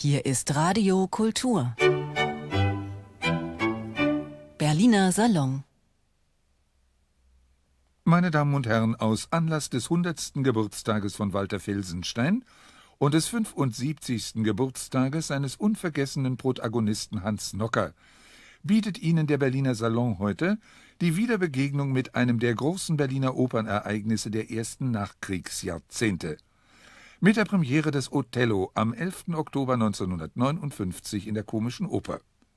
Hier ist Radio Kultur. Berliner Salon. Meine Damen und Herren, aus Anlass des 100. Geburtstages von Walter Felsenstein und des 75. Geburtstages seines unvergessenen Protagonisten Hans Nocker bietet Ihnen der Berliner Salon heute die Wiederbegegnung mit einem der großen Berliner Opernereignisse der ersten Nachkriegsjahrzehnte. Mit der Premiere des Othello am 11. Oktober 1959 in der Komischen Oper.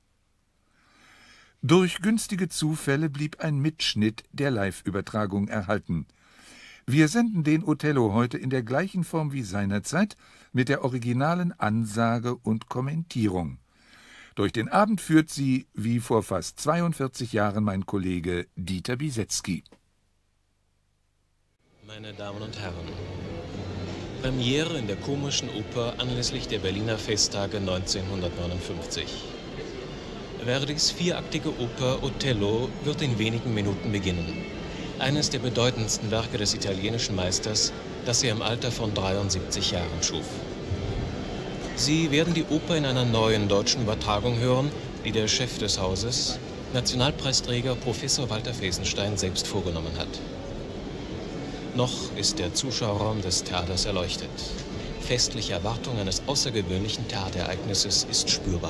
Durch günstige Zufälle blieb ein Mitschnitt der Live-Übertragung erhalten. Wir senden den Othello heute in der gleichen Form wie seinerzeit mit der originalen Ansage und Kommentierung. Durch den Abend führt sie, wie vor fast 42 Jahren, mein Kollege Dieter Bisetzky. Meine Damen und Herren, Premiere in der Komischen Oper anlässlich der Berliner Festtage 1959. Verdis vieraktige Oper Othello wird in wenigen Minuten beginnen. Eines der bedeutendsten Werke des italienischen Meisters, das er im Alter von 73 Jahren schuf. Sie werden die Oper in einer neuen deutschen Übertragung hören, die der Chef des Hauses, Nationalpreisträger Professor Walter Felsenstein, selbst vorgenommen hat. Noch ist der Zuschauerraum des Theaters erleuchtet. Festliche Erwartung eines außergewöhnlichen Theaterereignisses ist spürbar.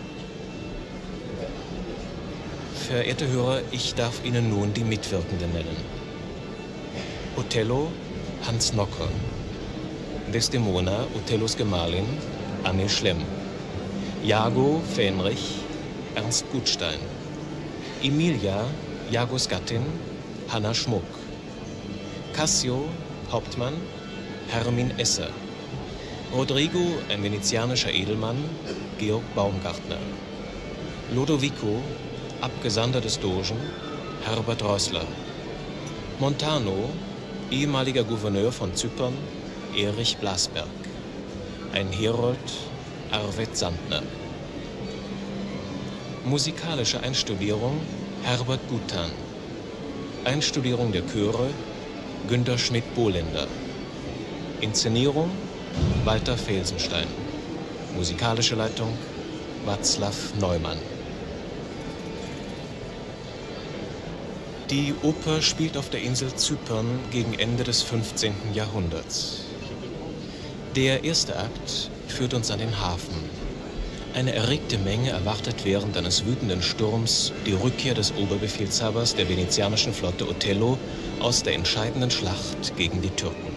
Verehrte Hörer, ich darf Ihnen nun die Mitwirkenden nennen. Othello, Hans Nocker. Desdemona, Othellos Gemahlin, Anne Schlemm. Iago, Fähnrich, Ernst Gutstein. Emilia, Iagos Gattin, Hanna Schmuck. Cassio, Hauptmann, Hermin Esser. Rodrigo, ein venezianischer Edelmann, Georg Baumgartner. Lodovico, Abgesandter des Dogen, Herbert Reußler. Montano, ehemaliger Gouverneur von Zypern, Erich Blasberg. Ein Herold, Arvid Sandner. Musikalische Einstudierung, Herbert Gutan. Einstudierung der Chöre, Günter Schmidt-Bohlender. Inszenierung, Walter Felsenstein. Musikalische Leitung, Václav Neumann. Die Oper spielt auf der Insel Zypern gegen Ende des 15. Jahrhunderts. Der erste Akt führt uns an den Hafen. Eine erregte Menge erwartet während eines wütenden Sturms die Rückkehr des Oberbefehlshabers der venezianischen Flotte Othello aus der entscheidenden Schlacht gegen die Türken.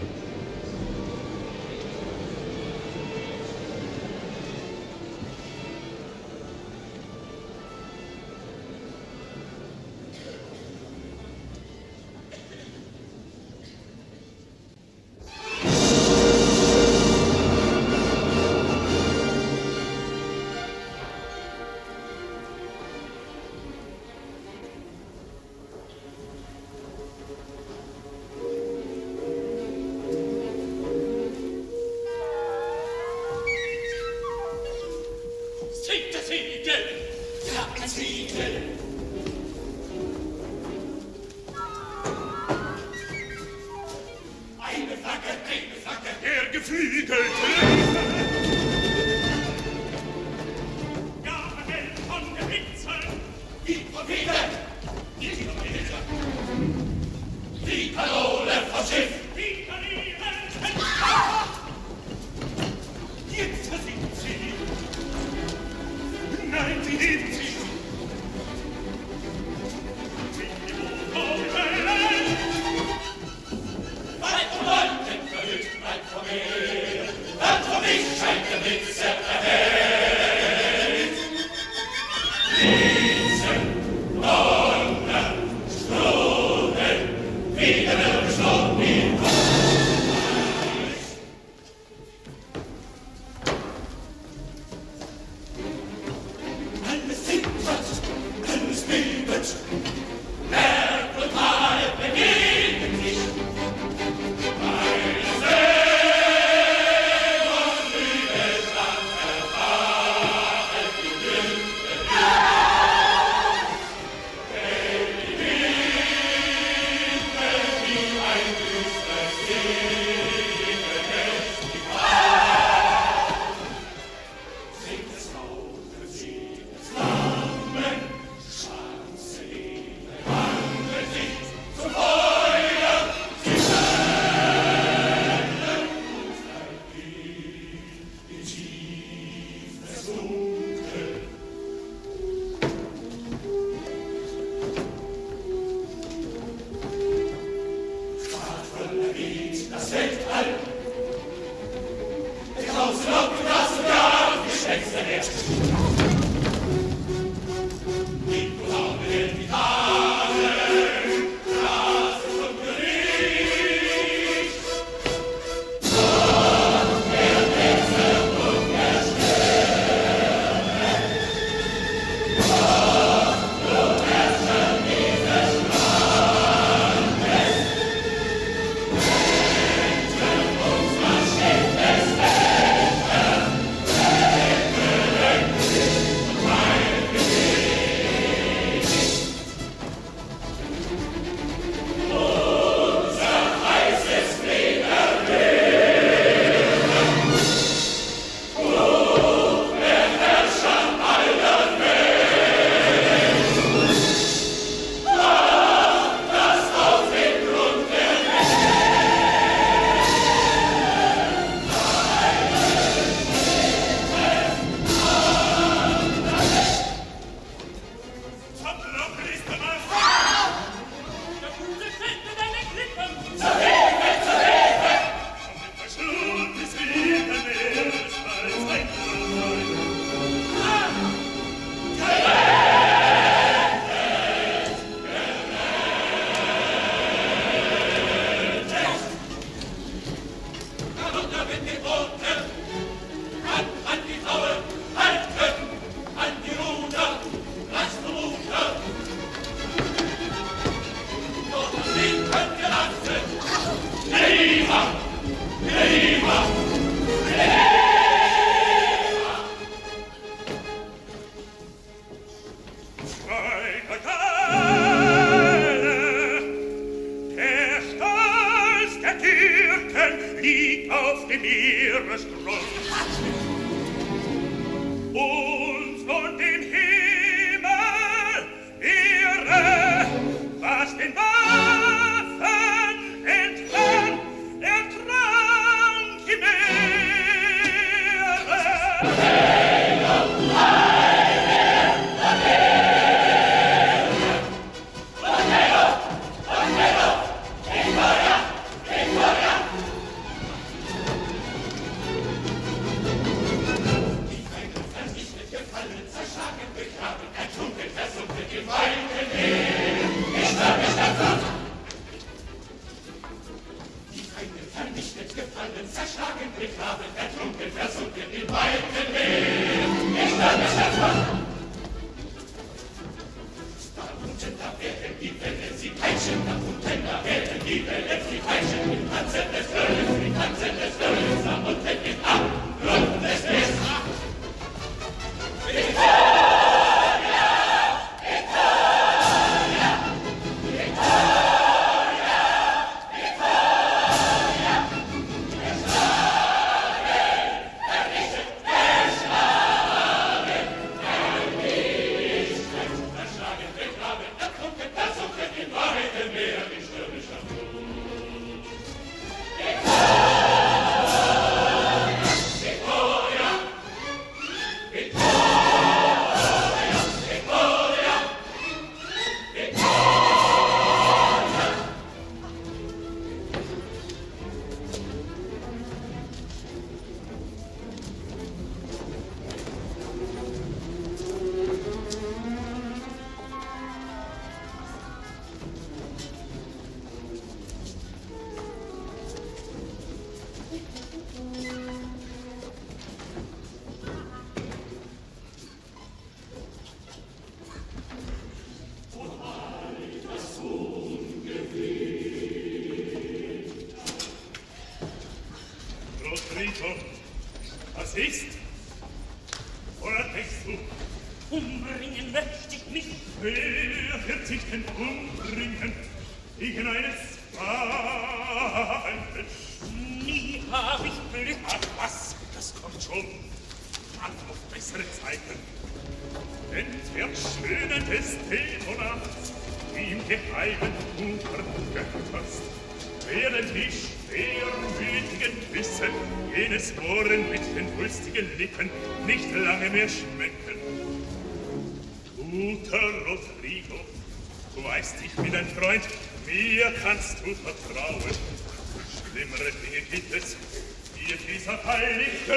Umbringen möchte ich mich. Wer wird sich denn umbringen gegen eines Feindes? Nie hab ich Glück. Ach was, das kommt schon. Wart auf bessere Zeiten. Denn der Schöne des Telefonats im geheimen Ufer götterst, werden die schwermütigen Küsse jenes Ohren mit den wulstigen Lippen nicht lange mehr schmecken. Guter Rodrigo, du weißt, ich bin dein Freund, mir kannst du vertrauen. Schlimmere Dinge gibt es, dir dieser Fall nicht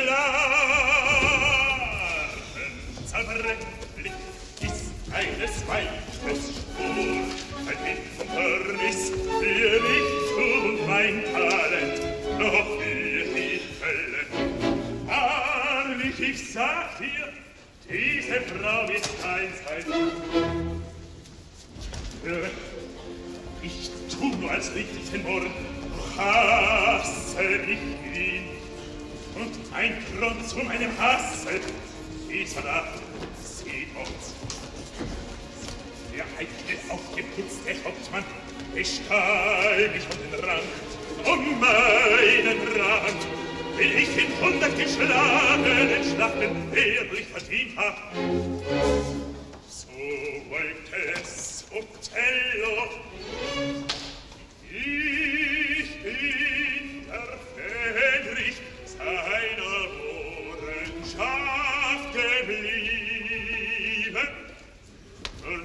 klar. Zerbrechlich ist eines Weibes Spur, ein Hindernis für mich und mein Talent, noch für die Hölle. Wahrlich, ich sag dir, diese Frau ist einsheit. Ich tu nur als richtig den Mord, hasse ich ihn. Und ein Grund zu meinem Hasse, dieser Nacht, sieht uns. Der heilige, aufgeputzte Hauptmann bestahl mich um den Rang, um meinen Rang, will ich in 100 geschlagenen Schlachten ehrlich verdient hab. So wollte es Othello. Ich bin der Fähnrich seiner Wohrenschaft geblieben. Der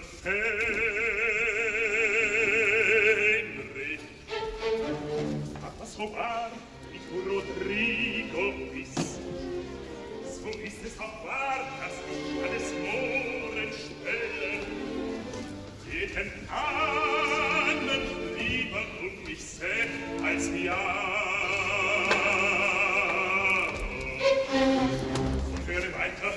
Fähnrich. Aber so wahr wie du Rodrigo bist, so ist es auch wahr, dass ich an des Mohren stelle, jeden anderen lieber um mich seh, als ja. Und höre weiter.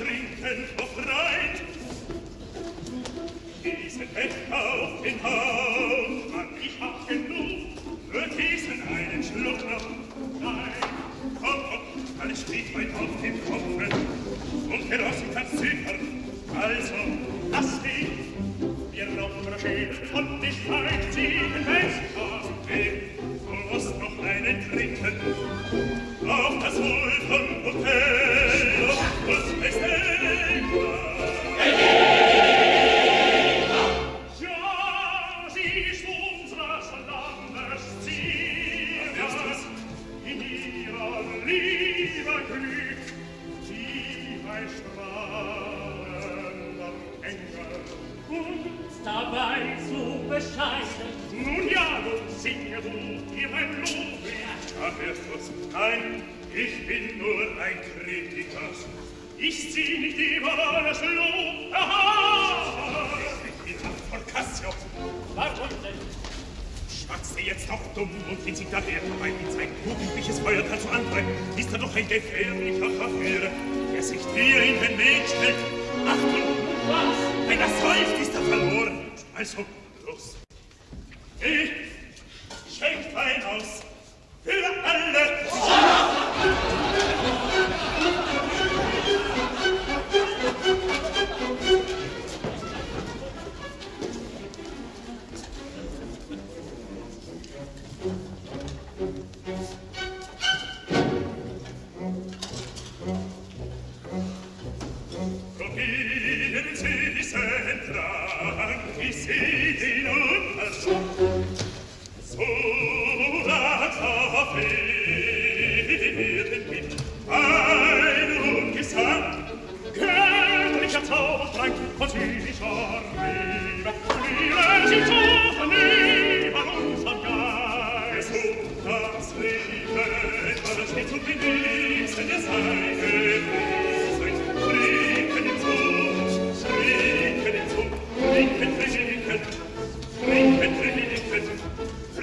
trinken, o Freund. Diesen Becher auf den Hauch, Mann, ich hab genug, nur diesen einen Schluck noch. Nein, komm, alles steht weit auf dem Kopf, und Gerossen kann zittern, also, lass dich, wir laufen der Schädel, und ich halt sie den Becher weg, du musst noch einen trinken, auf das Wohl von Hotel, das beste ja, sie ist unseres Landes Ziel, in ihrer Liebe Glück, die bei strahlender Engel und dabei so bescheiden. Nun ja, nun singe du ihr mein Lob. Ach, hörst du's? Nein, ich bin nur ein Kritiker. Ich zieh nicht über alles Lob. Aha! Ich bin von Cassio. Warum denn? Schwatzt er jetzt doch dumm und wenn sich da der vorbei mit sein jugendliches Feuerteil zu antreiben, ist er doch ein gefährlicher Verführer, der sich dir in den Weg stellt. Achtung! Was? Wenn er säuft, ist er verloren. Also, los. Geh, schenkt Wein aus. Für alle! Probieren Sie diesen Trank, ich seh den Unterschied. So das auf Erden mit Wein und Gesang, göttlicher Zaubertrank von süßer Liebe, Liebe sie zu vernehmen unseren Geist. So das Leben, alles nicht zu genießen, es sei genießen, trinken hinzu, trinken hinzu, trinken, trinken, trinken, trinken,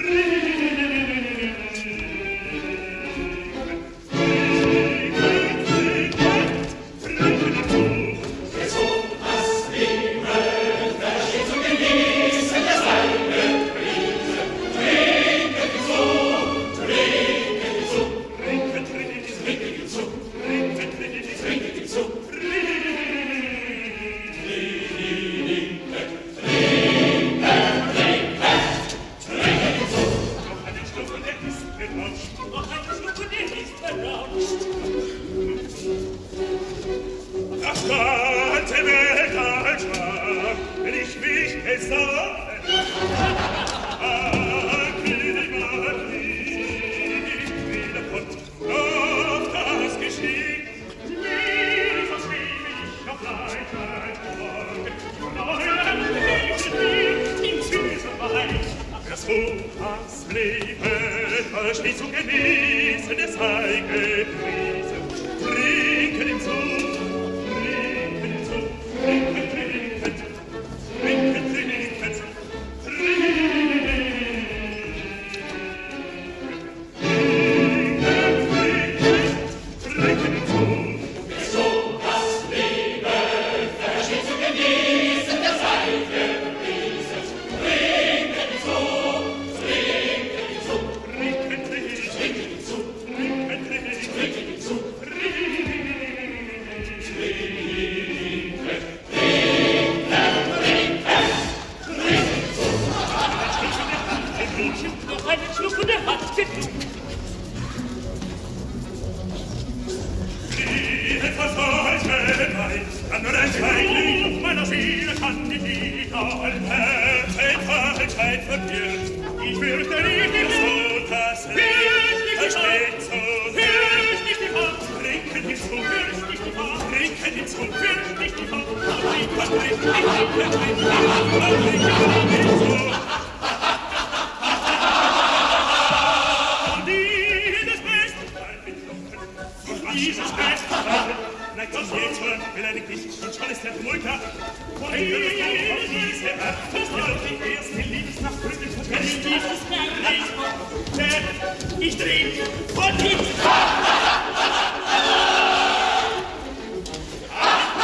Ich trinke und ich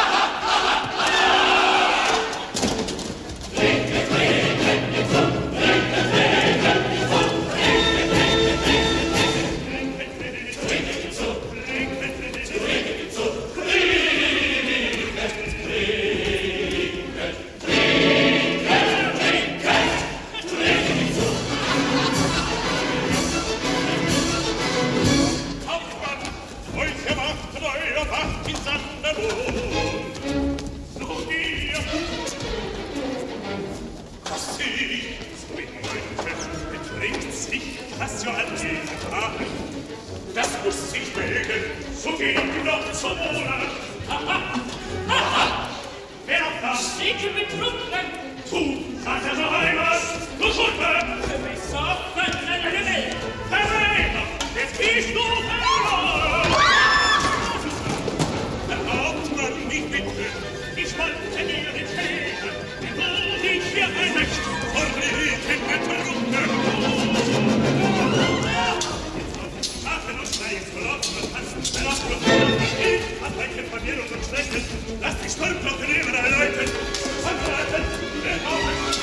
so geht ihm doch zum Monat. Aha, aha, wer noch da? Sicher betrunken. Du, sag er noch einmal, du Schulter. Besoffen, eine Welt. Verräter, jetzt gehst du verloren. Erlaubt man mich bitte, ich wollte dir entgegen, denn du dich hier ein Recht verlegen betrunken. Atem und sei jetzt verloren und tanzen, verlassen und verlassen. Hat ein Kind von mir und Schrecken, lass die Sturmglocke neben erläuten. Verraten, wer auf es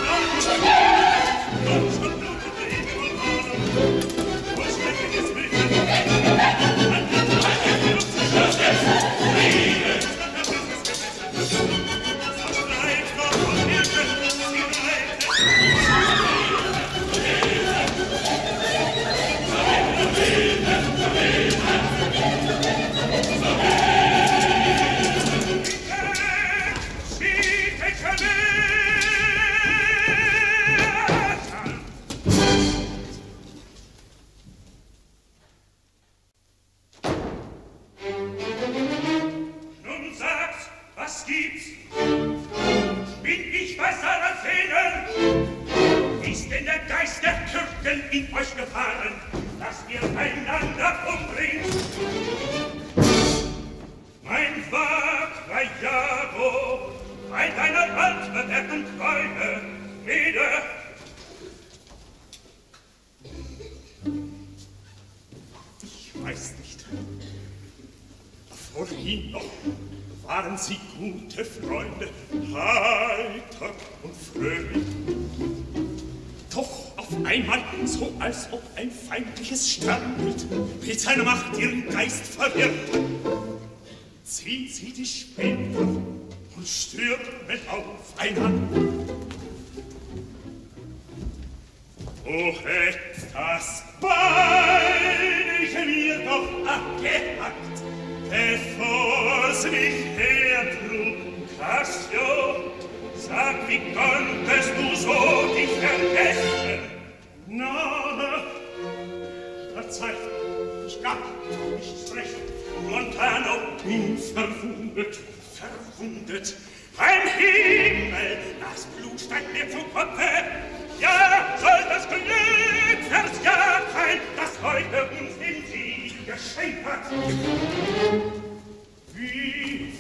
Gott schon blutet Leben und Ahnung. Wo schrecken es mich an? An den Teilen und zu schützen. Frieden! Das ist es gemessen. Das Streit noch und Hilfe, die Reite. Nun sag's, was gibt's? Bin ich bei Sarathenen? Ist denn der Geist der Türken in euch gefahren, dass ihr einander umbringt? Mein wahrer Iago, bei deiner altbewährten Treue, rede. Ich weiß nicht. Vorhin noch waren sie gute Freunde, heiter und fröhlich. Doch auf einmal, so als ob ein feindliches Sternbild mit seiner Macht ihren Geist verwirrt, zieht sie die Speere und stürmen aufeinander. O hätt das Bein ich mir doch abgehackt, bevor's mich hertrug, Cassio, sag, wie konntest du so dich vergessen? Na, verzeih, ich gab nichts recht, Montano bin verwundet, ein Himmel, das Blut steigt mir zum Kopfe, ja, soll das Glück versjagt sein, das heute uns den Sieg geschenkt hat. Wie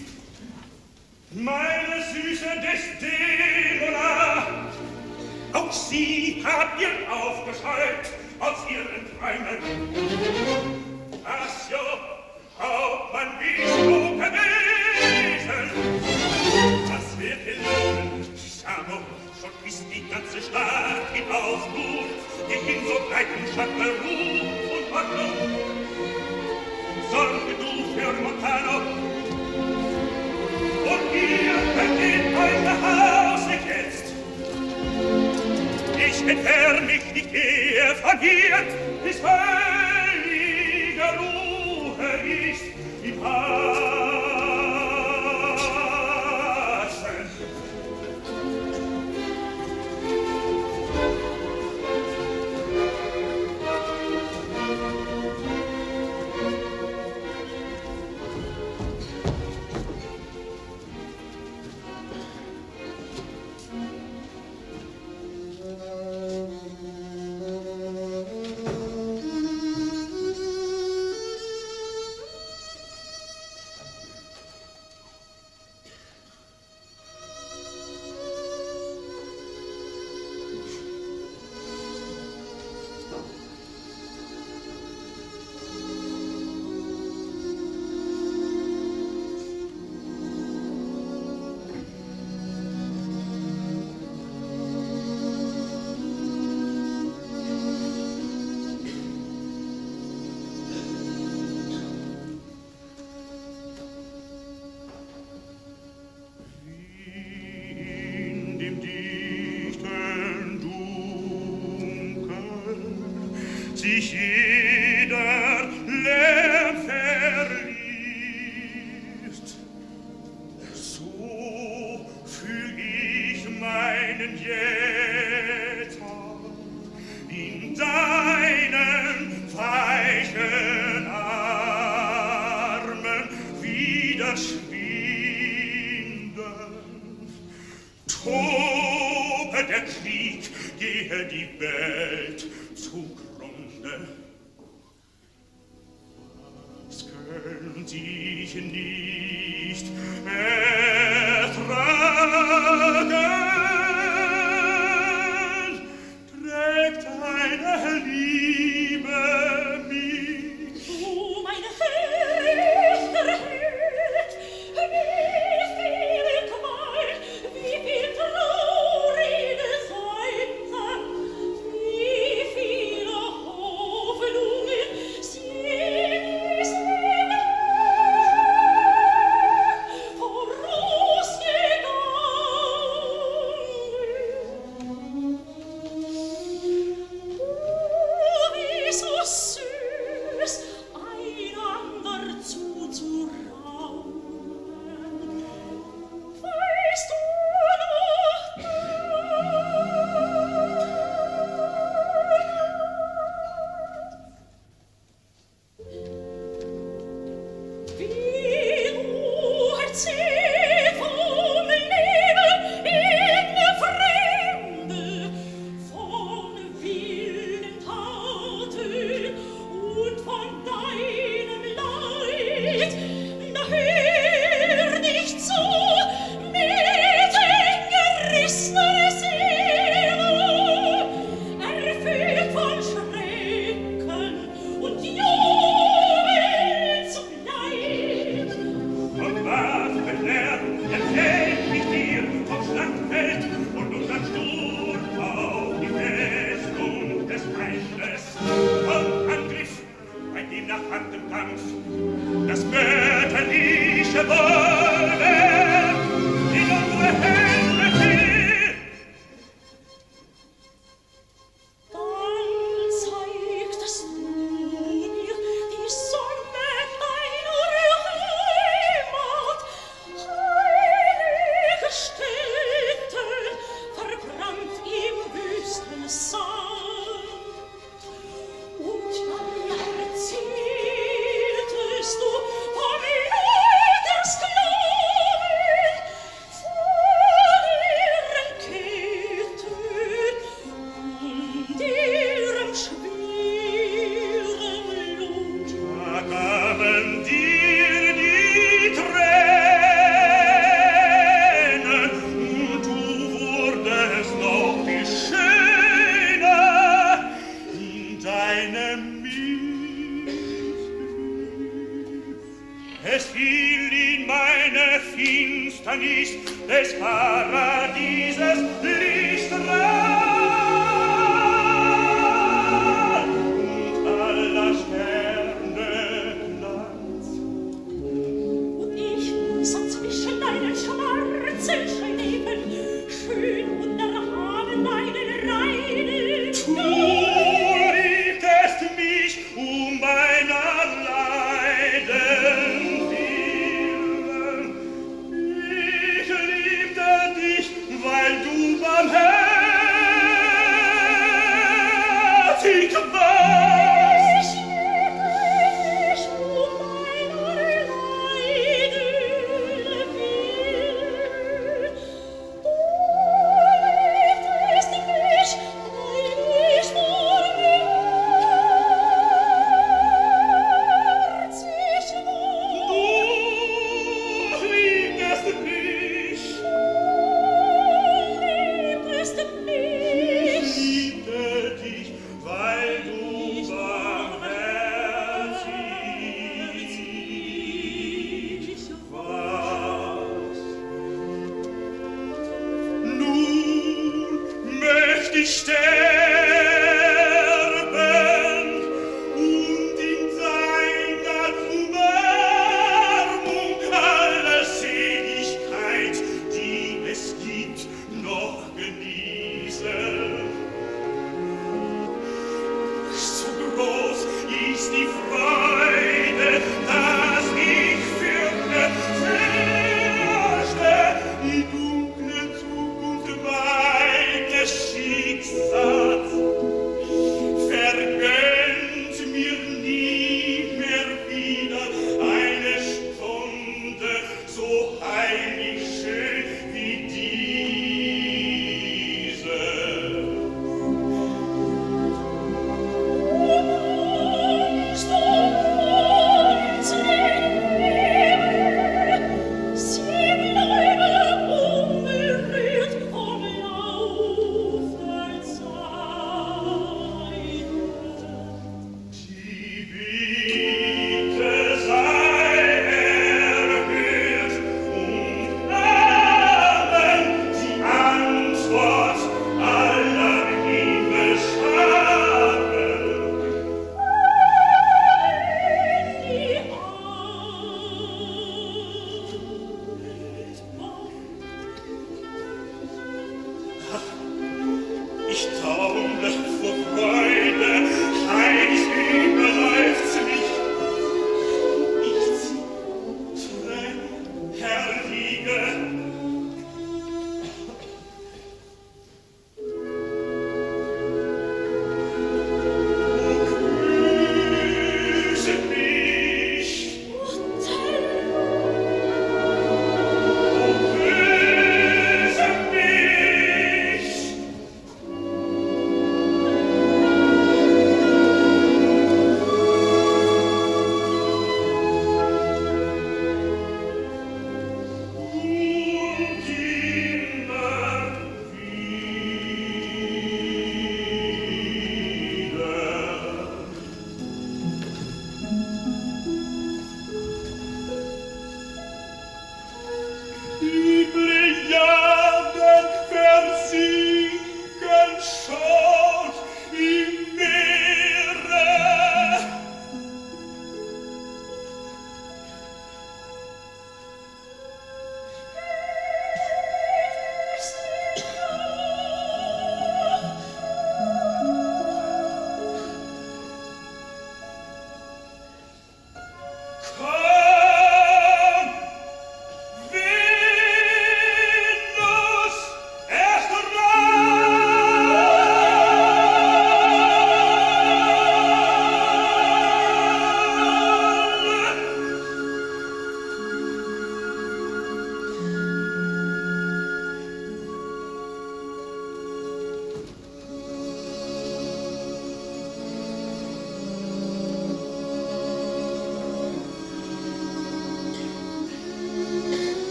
meine süße Desdemona, auch sie habt ihr aufgescheut aus ihren Träumen. Cassio, Hauptmann, bist du gewesen? Was wird gelungen? Samo, schon ist die ganze Stadt in Aufruhr, die in so breiten Stadt beruht und Ordnung. Sorge du für Montano, und ihr begeht euch nach Hause jetzt. Ich entferne mich nicht eher von hier, bis völlige Ruhe ist im Passen. verschwinden. Tobe der Krieg, gehe die Welt zugrunde. Was könnt ich nicht ertragen? Trägt eine Liebe mich. Du, mein höchster Held, wie viel Qual, wie viel traurige Seite, wie viele Hoffnungen sind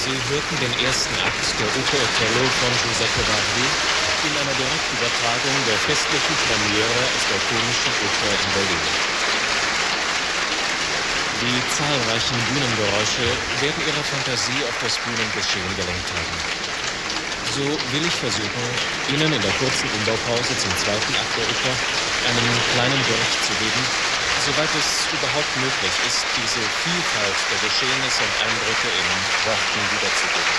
Sie hörten den ersten Akt der Oper Othello von Giuseppe Verdi in einer Direktübertragung der festlichen Premiere aus der Komischen Oper in Berlin. Die zahlreichen Bühnengeräusche werden Ihre Fantasie auf das Bühnengeschehen gelenkt haben. So will ich versuchen, Ihnen in der kurzen Umbaupause zum zweiten Akt der Oper einen kleinen Bericht zu geben, soweit es überhaupt möglich ist, diese Vielfalt der Geschehnisse und Eindrücke in Worten wiederzugeben.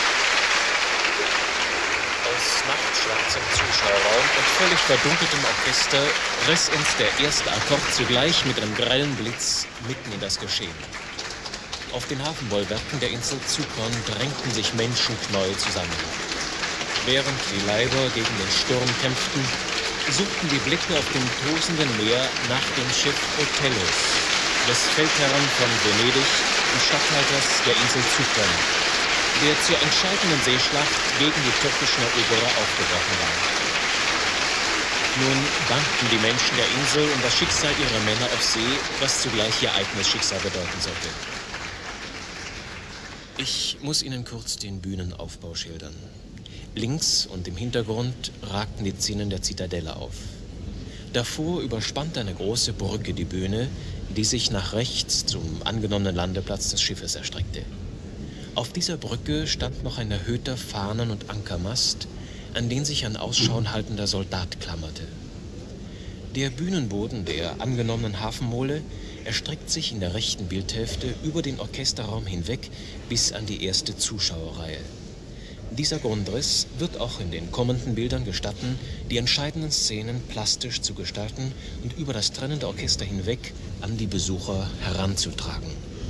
Aus nachtschwarzem Zuschauerraum und völlig verdunkeltem Orchester riss uns der erste Akkord zugleich mit einem grellen Blitz mitten in das Geschehen. Auf den Hafenbollwerken der Insel Zypern drängten sich Menschenknäuel zusammen. Während die Leiber gegen den Sturm kämpften, suchten die Blicke auf dem tosenden Meer nach dem Schiff Othellos, des Feldherrn von Venedig und Statthalters der Insel Zypern, der zur entscheidenden Seeschlacht gegen die türkischen Eroberer aufgebrochen war. Nun bangten die Menschen der Insel um das Schicksal ihrer Männer auf See, was zugleich ihr eigenes Schicksal bedeuten sollte. Ich muss Ihnen kurz den Bühnenaufbau schildern. Links und im Hintergrund ragten die Zinnen der Zitadelle auf. Davor überspannte eine große Brücke die Bühne, die sich nach rechts zum angenommenen Landeplatz des Schiffes erstreckte. Auf dieser Brücke stand noch ein erhöhter Fahnen- und Ankermast, an den sich ein Ausschau haltender Soldat klammerte. Der Bühnenboden der angenommenen Hafenmole erstreckt sich in der rechten Bildhälfte über den Orchesterraum hinweg bis an die erste Zuschauerreihe. Dieser Grundriss wird auch in den kommenden Bildern gestatten, die entscheidenden Szenen plastisch zu gestalten und über das trennende Orchester hinweg an die Besucher heranzutragen.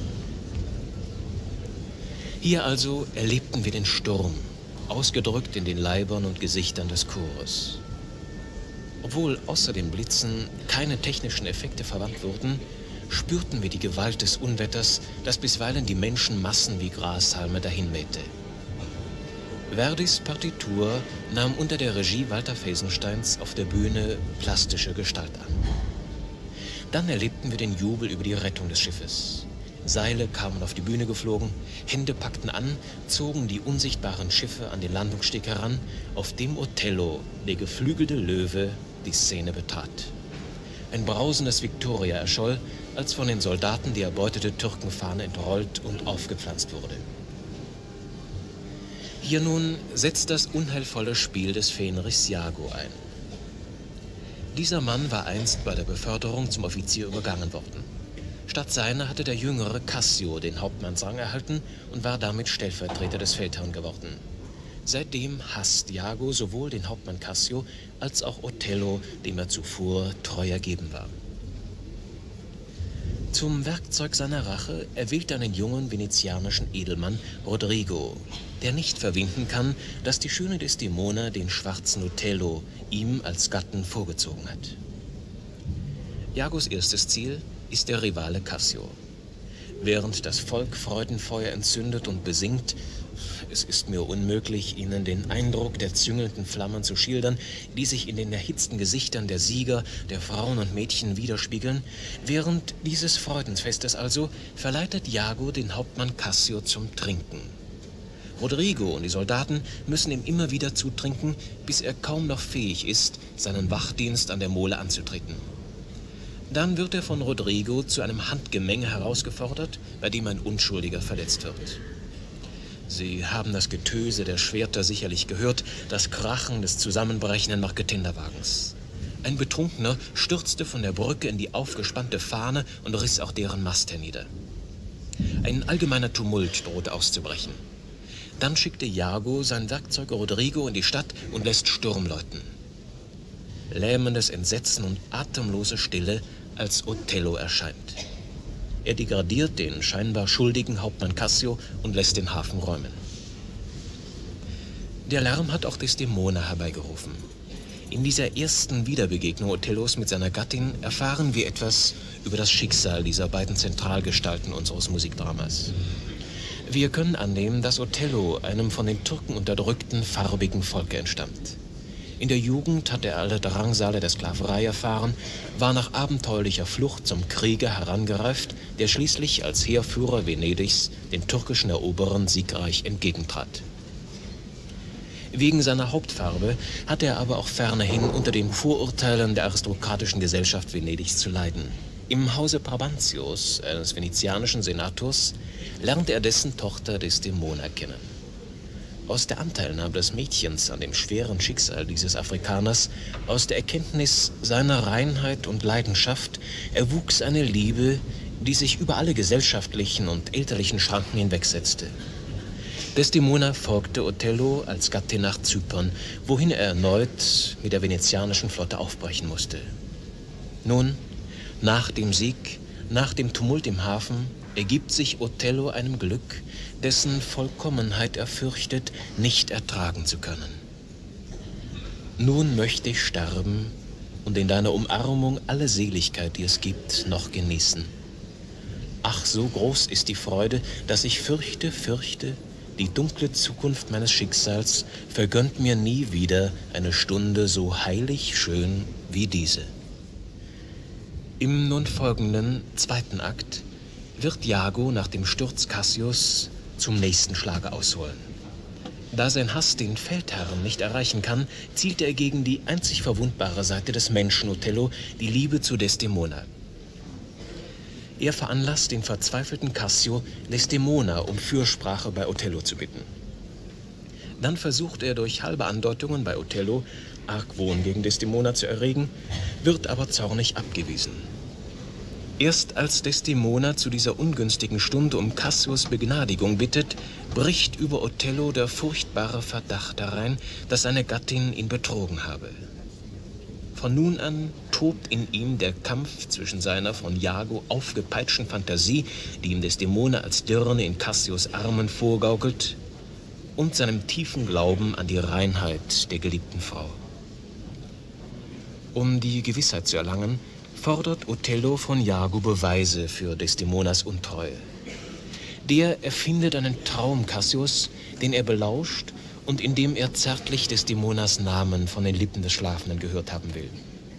Hier also erlebten wir den Sturm, ausgedrückt in den Leibern und Gesichtern des Chores. Obwohl außer den Blitzen keine technischen Effekte verwandt wurden, spürten wir die Gewalt des Unwetters, das bisweilen die Menschenmassen wie Grashalme dahinmähte. Verdis Partitur nahm unter der Regie Walter Felsensteins auf der Bühne plastische Gestalt an. Dann erlebten wir den Jubel über die Rettung des Schiffes. Seile kamen auf die Bühne geflogen, Hände packten an, zogen die unsichtbaren Schiffe an den Landungssteg heran, auf dem Othello, der geflügelte Löwe, die Szene betrat. Ein brausendes Victoria erscholl, als von den Soldaten die erbeutete Türkenfahne entrollt und aufgepflanzt wurde. Hier nun setzt das unheilvolle Spiel des Fähnrichs Iago ein. Dieser Mann war einst bei der Beförderung zum Offizier übergangen worden. Statt seiner hatte der jüngere Cassio den Hauptmannsrang erhalten und war damit Stellvertreter des Feldherrn geworden. Seitdem hasst Iago sowohl den Hauptmann Cassio als auch Othello, dem er zuvor treu ergeben war. Zum Werkzeug seiner Rache erwählt er einen jungen venezianischen Edelmann, Rodrigo, der nicht verwinden kann, dass die schöne Desdemona den schwarzen Othello ihm als Gatten vorgezogen hat. Iagos erstes Ziel ist der Rivale Cassio. Während das Volk Freudenfeuer entzündet und besingt, es ist mir unmöglich, Ihnen den Eindruck der züngelnden Flammen zu schildern, die sich in den erhitzten Gesichtern der Sieger, der Frauen und Mädchen widerspiegeln. Während dieses Freudenfestes also verleitet Iago den Hauptmann Cassio zum Trinken. Rodrigo und die Soldaten müssen ihm immer wieder zutrinken, bis er kaum noch fähig ist, seinen Wachdienst an der Mole anzutreten. Dann wird er von Rodrigo zu einem Handgemenge herausgefordert, bei dem ein Unschuldiger verletzt wird. Sie haben das Getöse der Schwerter sicherlich gehört, das Krachen des zusammenbrechenden Marketenderwagens. Ein Betrunkener stürzte von der Brücke in die aufgespannte Fahne und riss auch deren Mast hernieder. Ein allgemeiner Tumult drohte auszubrechen. Dann schickte Iago sein Werkzeug Rodrigo in die Stadt und lässt Sturm läuten. Lähmendes Entsetzen und atemlose Stille, als Othello erscheint. Er degradiert den scheinbar schuldigen Hauptmann Cassio und lässt den Hafen räumen. Der Lärm hat auch Desdemona herbeigerufen. In dieser ersten Wiederbegegnung Othellos mit seiner Gattin erfahren wir etwas über das Schicksal dieser beiden Zentralgestalten unseres Musikdramas. Wir können annehmen, dass Othello einem von den Türken unterdrückten farbigen Volke entstammt. In der Jugend hatte er alle Drangsale der Sklaverei erfahren, war nach abenteuerlicher Flucht zum Krieger herangereift, der schließlich als Heerführer Venedigs den türkischen Eroberern siegreich entgegentrat. Wegen seiner Hauptfarbe hatte er aber auch fernerhin unter den Vorurteilen der aristokratischen Gesellschaft Venedigs zu leiden. Im Hause Brabantius, eines venezianischen Senators, lernte er dessen Tochter Desdemona kennen. Aus der Anteilnahme des Mädchens an dem schweren Schicksal dieses Afrikaners, aus der Erkenntnis seiner Reinheit und Leidenschaft, erwuchs eine Liebe, die sich über alle gesellschaftlichen und elterlichen Schranken hinwegsetzte. Desdemona folgte Othello als Gattin nach Zypern, wohin er erneut mit der venezianischen Flotte aufbrechen musste. Nun, nach dem Sieg, nach dem Tumult im Hafen, ergibt sich Othello einem Glück, dessen Vollkommenheit er fürchtet, nicht ertragen zu können. Nun möchte ich sterben und in deiner Umarmung alle Seligkeit, die es gibt, noch genießen. Ach, so groß ist die Freude, dass ich fürchte, die dunkle Zukunft meines Schicksals vergönnt mir nie wieder eine Stunde so heilig schön wie diese. Im nun folgenden zweiten Akt wird Iago nach dem Sturz Cassius zum nächsten Schlage ausholen. Da sein Hass den Feldherrn nicht erreichen kann, zielt er gegen die einzig verwundbare Seite des Menschen Othello, die Liebe zu Desdemona. Er veranlasst den verzweifelten Cassio, Desdemona um Fürsprache bei Othello zu bitten. Dann versucht er durch halbe Andeutungen bei Othello Argwohn gegen Desdemona zu erregen, wird aber zornig abgewiesen. Erst als Desdemona zu dieser ungünstigen Stunde um Cassius Begnadigung bittet, bricht über Othello der furchtbare Verdacht herein, dass seine Gattin ihn betrogen habe. Von nun an tobt in ihm der Kampf zwischen seiner von Iago aufgepeitschten Fantasie, die ihm Desdemona als Dirne in Cassius Armen vorgaukelt, und seinem tiefen Glauben an die Reinheit der geliebten Frau. Um die Gewissheit zu erlangen, fordert Othello von Iago Beweise für Desdemonas Untreue. Der erfindet einen Traum Cassius, den er belauscht und in dem er zärtlich Desdemonas Namen von den Lippen des Schlafenden gehört haben will.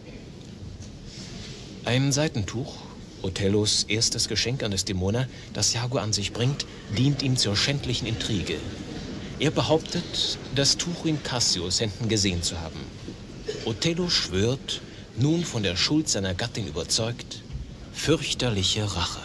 Ein Seidentuch, Othellos erstes Geschenk an Desdemona, das Iago an sich bringt, dient ihm zur schändlichen Intrige. Er behauptet, das Tuch in Cassius Händen gesehen zu haben. Othello schwört, nun von der Schuld seiner Gattin überzeugt, fürchterliche Rache.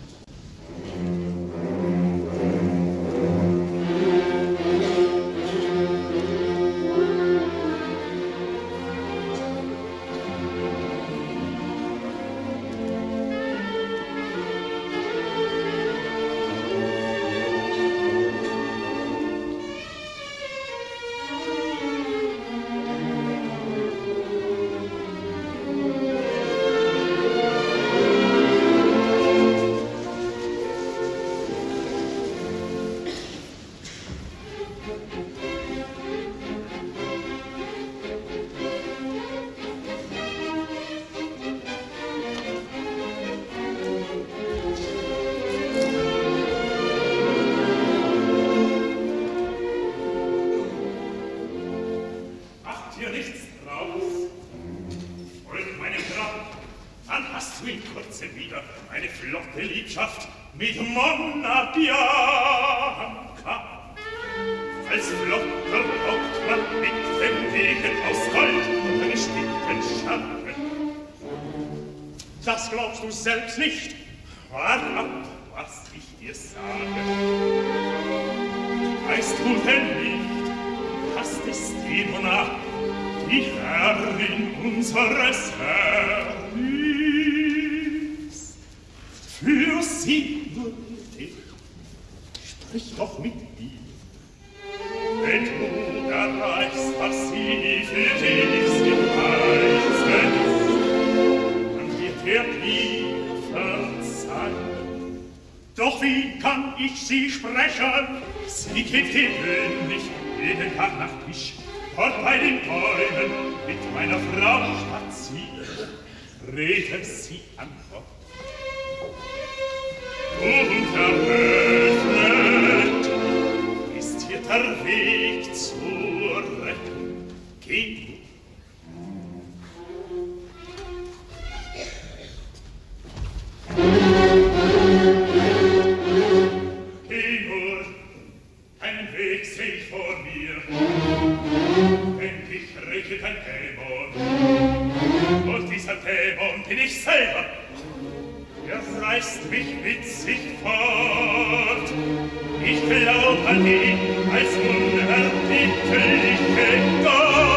Mit Monna Bianca. Als flotter Hauptmann mit dem Degen aus Gold und gestickten Schatten. Das glaubst du selbst nicht. Wart ab, was ich dir sage. Weißt du denn nicht, dass Desdemona die Herrin unseres Herrn ist? Für sie sprich doch mit ihm, wenn du erreichst, was sie für dich im Herzen ist, dann wird er dir verzeihen. Doch wie kann ich sie sprechen? Sie geht gewöhnlich jeden Tag nach Tisch, dort bei den Bäumen mit meiner Frau spazieren, redet sie Antwort. Und eröffnet ist hier der Weg zur Rettung. Geh Einen Weg seh ich vor mir, endlich regelt ein Dämon. Und dieser Dämon bin ich selber. Er reißt mich mit sich fort. Ich glaub an ihn als unerbittlichen Gott.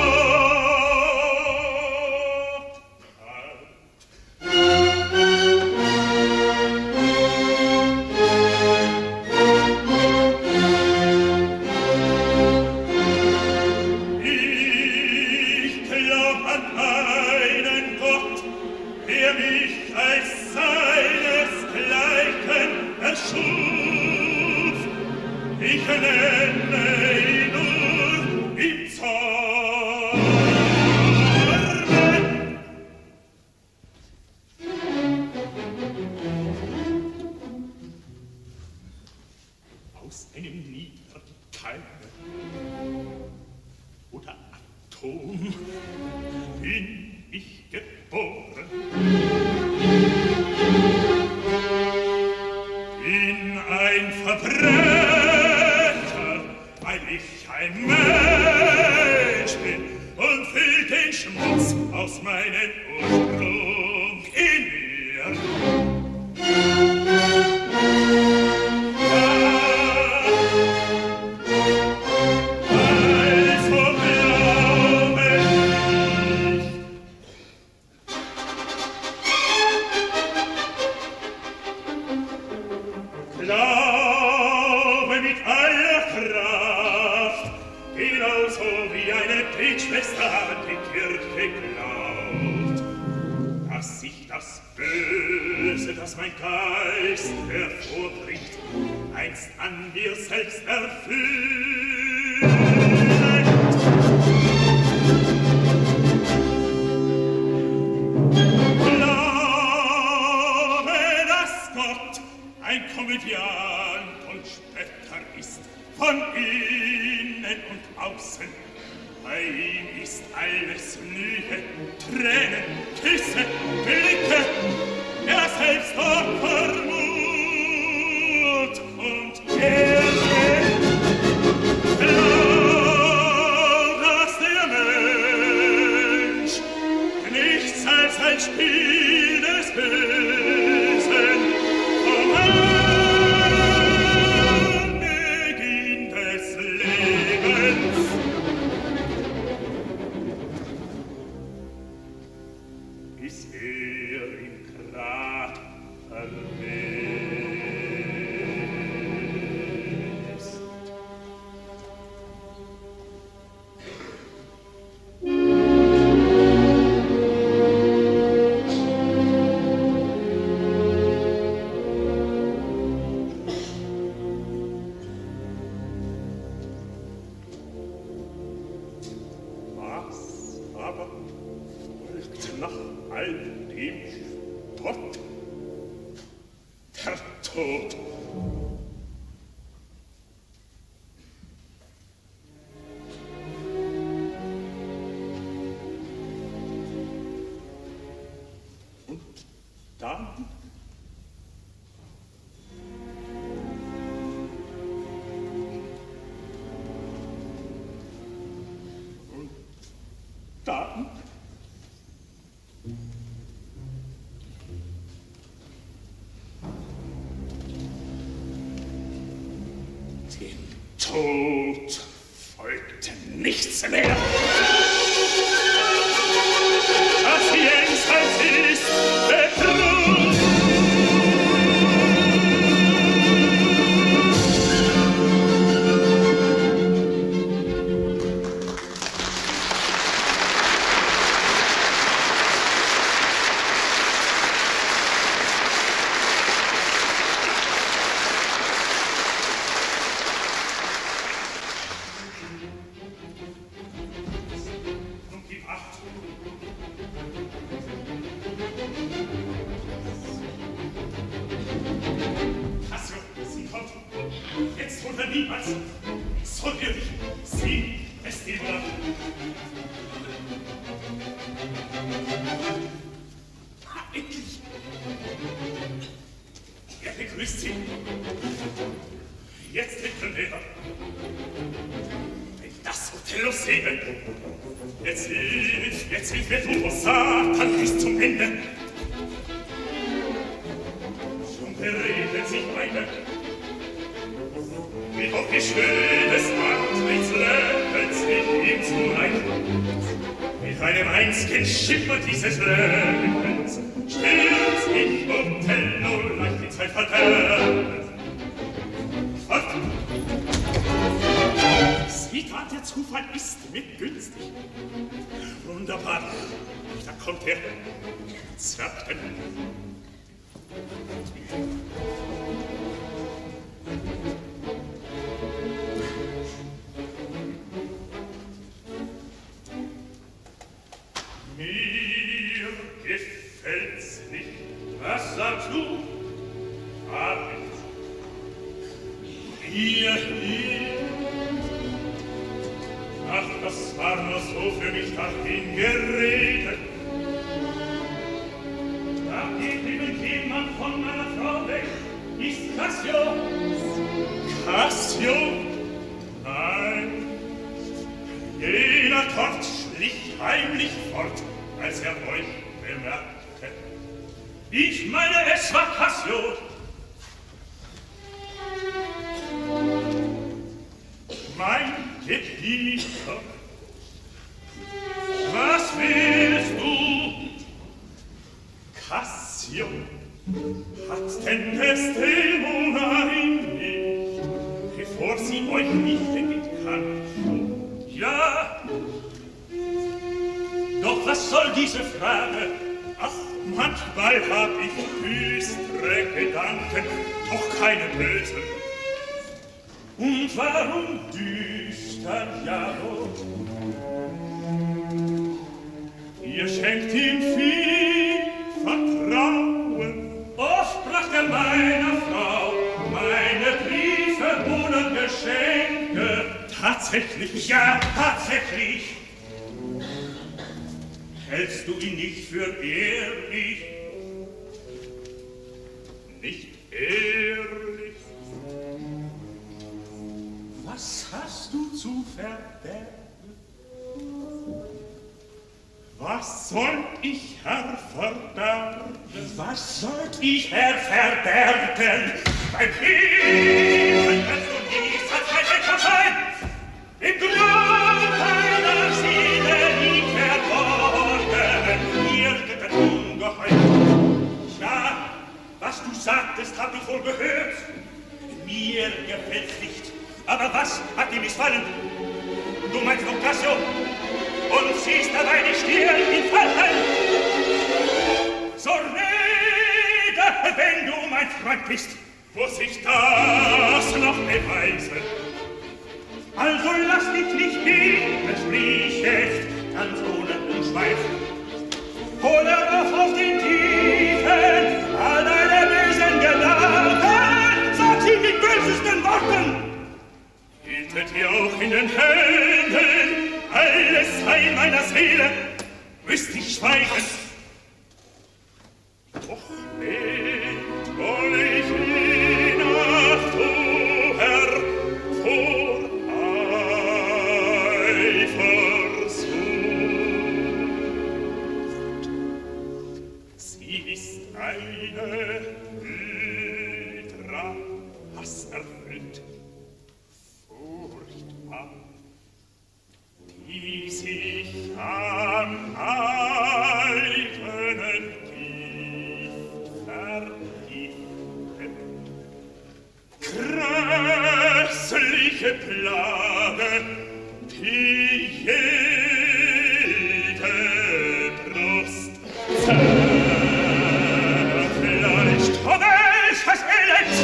Tod folgte nichts mehr. Das Jenseits ist Betrug. Jetzt hinter mir. Othello Segen. Jetzt hilf mir du, o Satan, bis zum Ende. Schon bereden sich beide. Wie auf ihr schönes Antlitz lächelt sich ihm zurein. Mit einem einzigen Schimmer dieses Lächelns stürzt in Othello leicht die Zeit verderben. Fort! Sieht an, der Zufall ist mir günstig. Wunderbar, da kommt er. Zerten. Mir gefällt's nicht. Was sagst du? Abend. Hierhin. Ach, das war nur so für mich dahin geredet. Da geht irgendjemand von meiner Frau weg. Ist Cassio? Cassio? Nein. Jener dort schlich heimlich fort, als er euch bemerkte. Ich meine, es war Cassio. Mein Gebieter, was willst du? Cassio, hat denn Desdemona in mich, bevor sie euch nicht gekannt? Ja, doch was soll diese Frage? Ach, manchmal hab ich düstere Gedanken, doch keine bösen. Und warum düster, Jaro? Ihr schenkt ihm viel Vertrauen. Oft bracht er meiner Frau meine Briefe oder Geschenke. Tatsächlich? Ja, tatsächlich. Hältst du ihn nicht für ehrlich? Nicht ehrlich? Was hast du zu verderben? Was soll ich, Herr, verderben? Was soll ich, Herr, verderben? Beim Leben kannst du nichts als ein Etwas sein. Im Grund deiner Seele liegt verborgen irgendein Ungeheuer. Ja, was du sagtest, hab ich wohl gehört. Mir gefällt's nicht. Aber was hat dir missfallen? Du meinst von Cassio und siehst dabei die Stirn in Falten. So rede, wenn du mein Freund bist. Muss ich das noch beweisen? Also lass dich nicht gehen, sprich jetzt ganz ohne Umschweif. Hol herauf aus den Tiefen all deine bösen Gedanken, sag sie mit bösesten Worten. Hieltet ihr auch in den Händen alles Heil meiner Seele, müsst ich schweigen. Doch nicht euch in Acht, o Herr, vor Eifersucht. Sie ist eine Hydra, hasserfüllt, furchtbar, die sich am eigenen Gift vergiftet. Grässliche Plage, die jede Brust zerfleischt. Oh, welches Elend!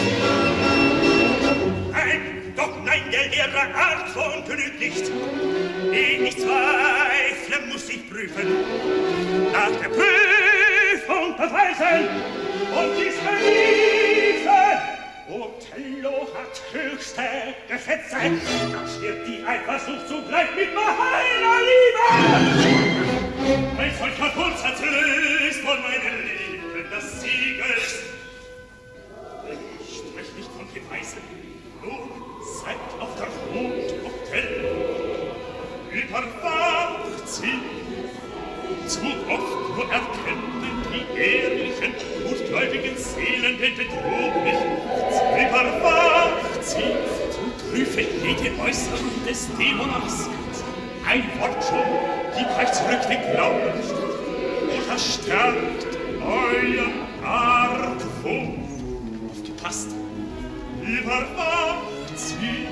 Nein, der Lehrer Art von Glück nicht. Den ich zweifle, muss ich prüfen. Nach der Prüfung beweisen und dies bewiesen. Othello hat höchste Gesetze. Da stirbt die Eifersucht zugleich mit meiner Liebe. Ein solcher Grundsatz löst von meinen Lippen das Siegel. Ich sprech nicht von Beweisen. Nun seid auf der Hut, Othello. verwahrt sie. Zu oft nur erkennen die ehrlichen, gutgläubigen Seelen den Betrug nicht. Sie verwahrt sie und prüfe jede Äußerung des Dämoners. Ein Wort schon, gibt euch zurück den Glauben oder stärkt euren Argwohn. Aufgepasst, überwacht sie.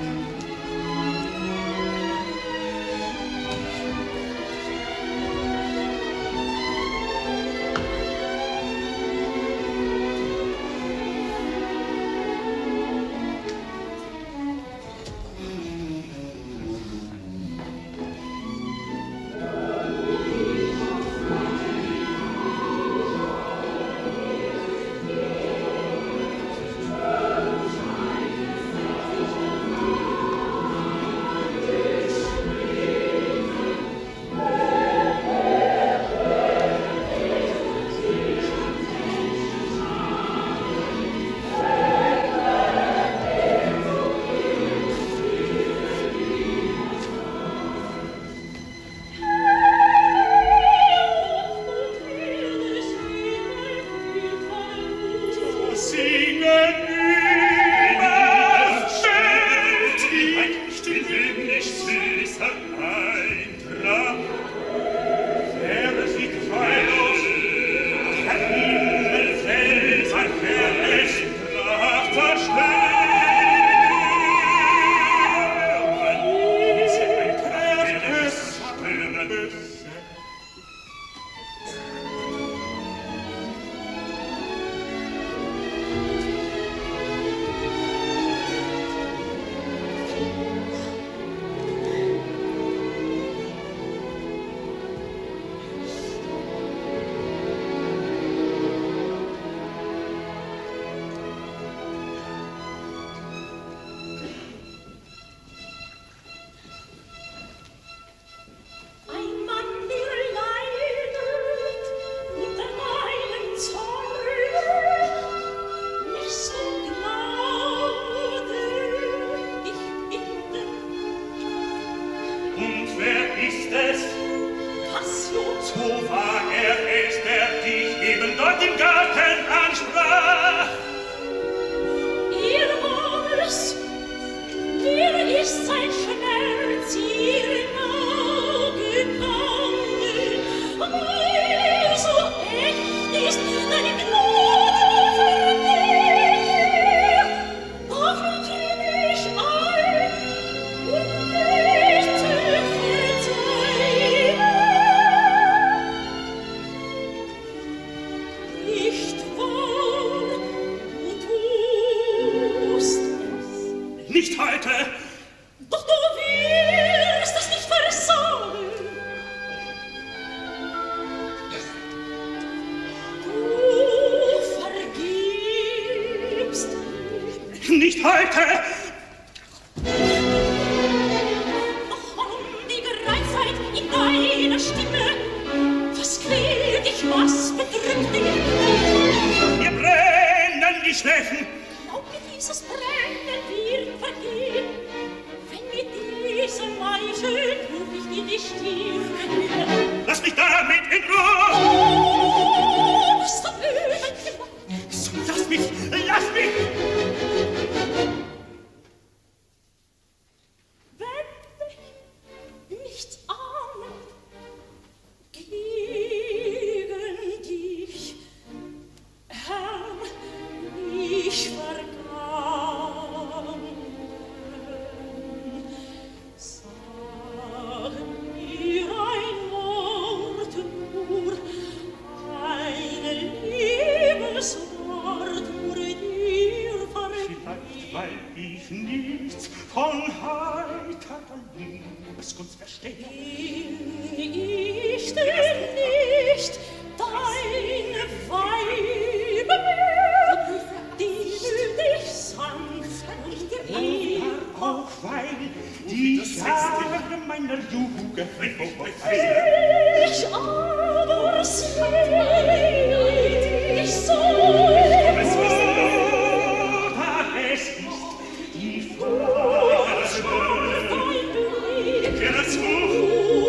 Nicht heute! Warum die Gereiztheit in deiner Stimme? Was quält dich, was bedrückt dich? Mir brennen die Schläfen! Ob mir dieses Brennen wird vergehen? Wenn mir diese Leiche ruf ich dir die Stirn. Lass mich damit in Ruhe! Oh, was da üben gemacht? So, lass mich! Lass mich! Zu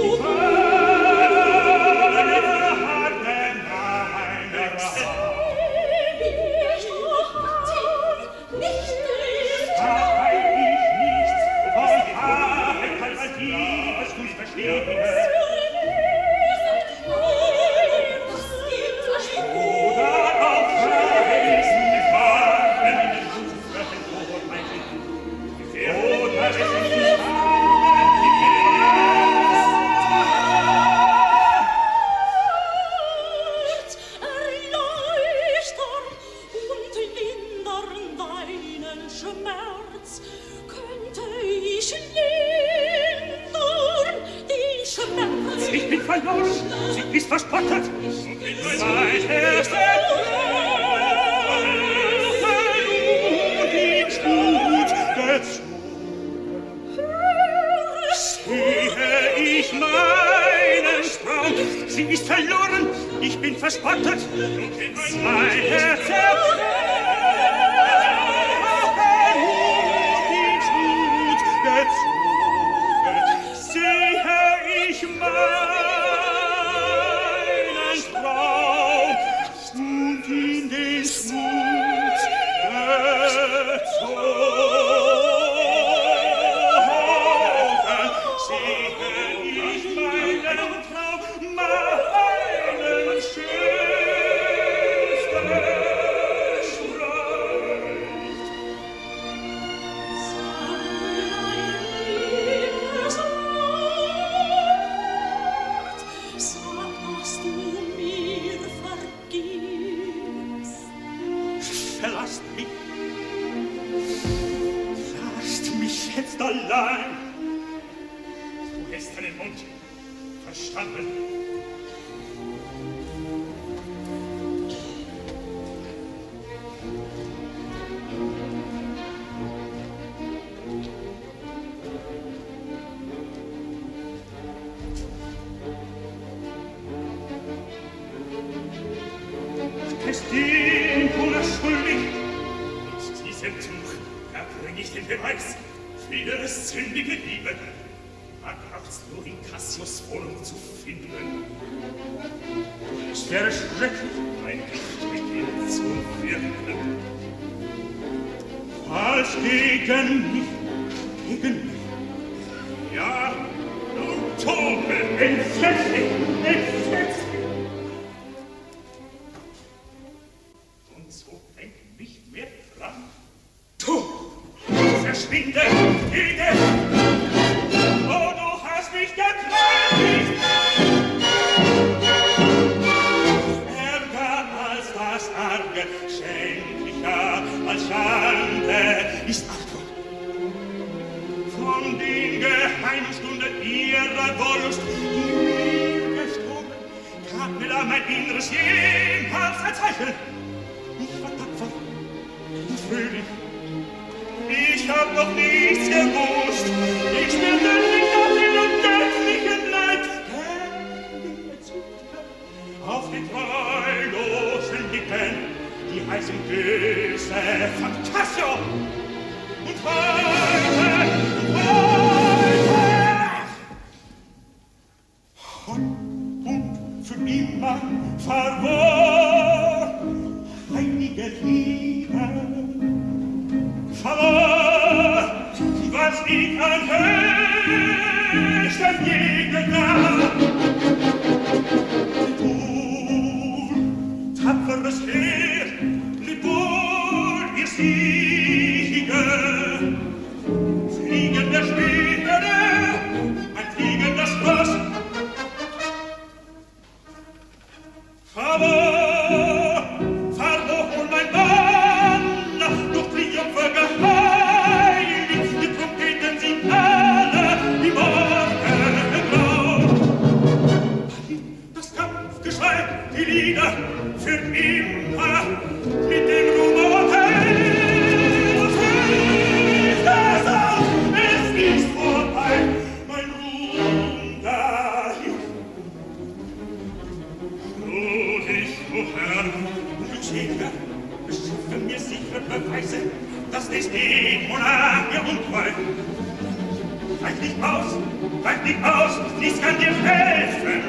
Weich nicht aus, nichts kann dir helfen.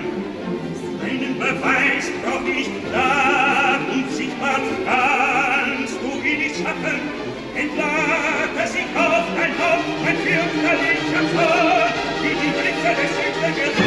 Einen Beweis brauch ich klar und sichtbar, kannst du ihn nicht schaffen. Entlade sich auf dein Haupt, ein fürchterlicher Zorn, wie die Blitze des Himmels.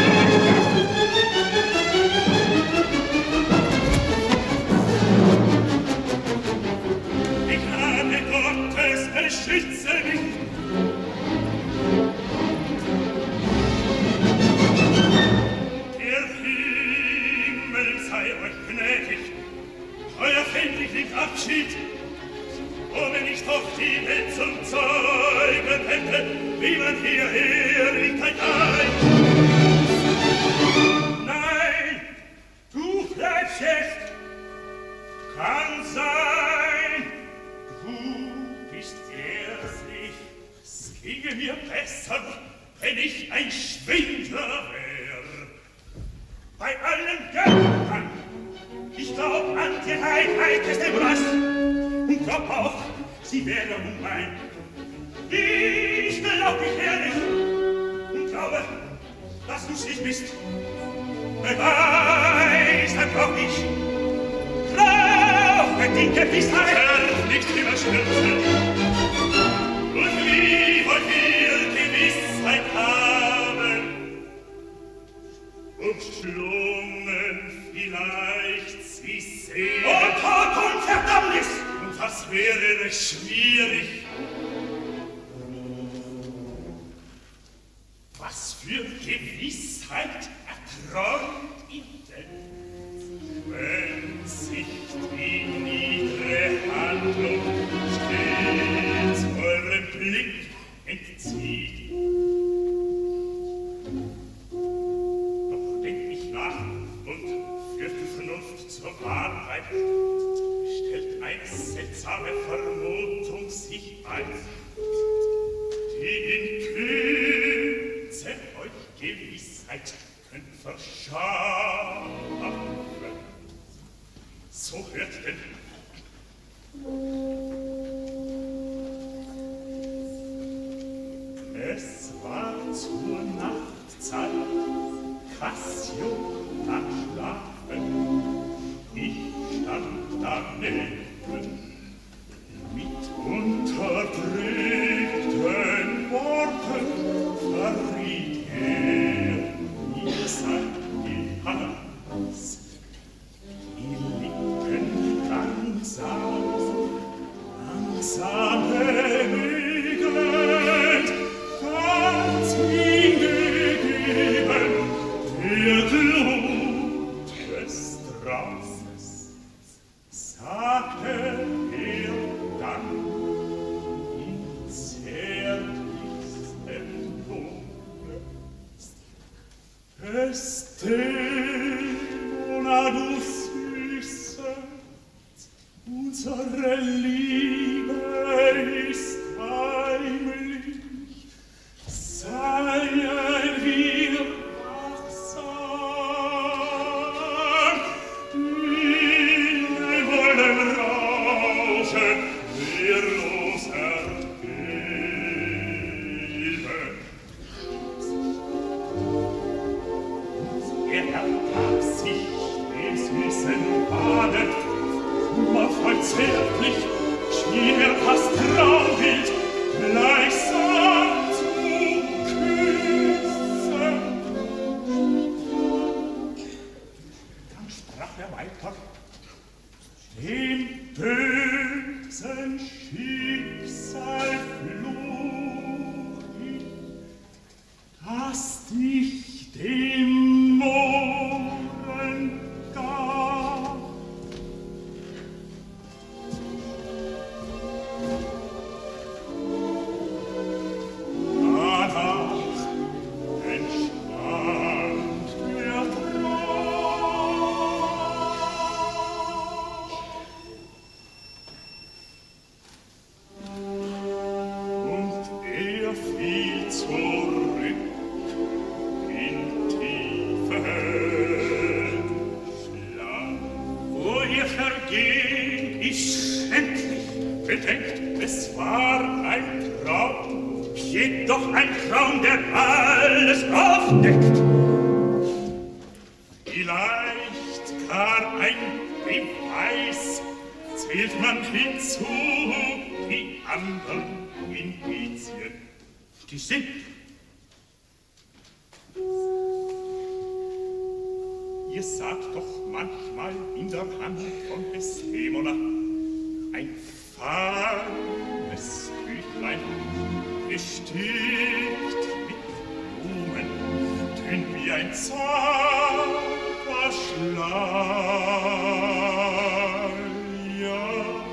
besser, wenn ich ein Schwindler wär. Bei allen Göttern, ich glaub an die Reinheit des Dämoners und glaub auch, sie wäre unrein. Ich glaub ich ehrlich und glaube, dass du's nicht bist. Beweis, dann brauch ich brauche die Gewissheit nicht überstürzen. Und wie wollt ihr Gewissheit haben? Umschlungen vielleicht sie sehen. Und Tod und Verdammnis! Und was wäre schwierig? Was für Gewissheit erträumt ihn denn? Wenn sich die niedere Handlung stets eurem Blick entzieht. Doch denk ich nach und führt die Vernunft zur Wahrheit, stellt eine seltsame Vermutung sich ein, die in Kürze euch Gewissheit könnt verschaffen. So hört denn. Es war zur Nachtzeit, Cassio lag schlafen. Ich stand daneben, mit unterdrückten Worten verriet mir sein Geheimnis. Die Lippen langsam bewegend, ganz ihm gegeben, der Glut des Traumes, sagte er dann in zärtlichstem Tone. Desdemona, du Süße, unsere Liebe ist heimlich, seien wir wachsam, wir wollen rauschen, wehrlos ergeben. Ergab sich dem süßen Bade, voll zärtlich schien fast Traumbild gleichsam zu küssen. Dann sprach er weiter, dem bösen Schicksal fluch ich, dass dich dem Mohren gab. Jedoch ein Traum, der alles aufdeckt. Vielleicht gar ein Beweis, zählt man hinzu die anderen Indizien, die sind. Ihr sagt doch manchmal in der Hand von Desdemona ein feines Büchlein, gestickt mit Blumen, dünn wie ein Zauberschlag. Ja,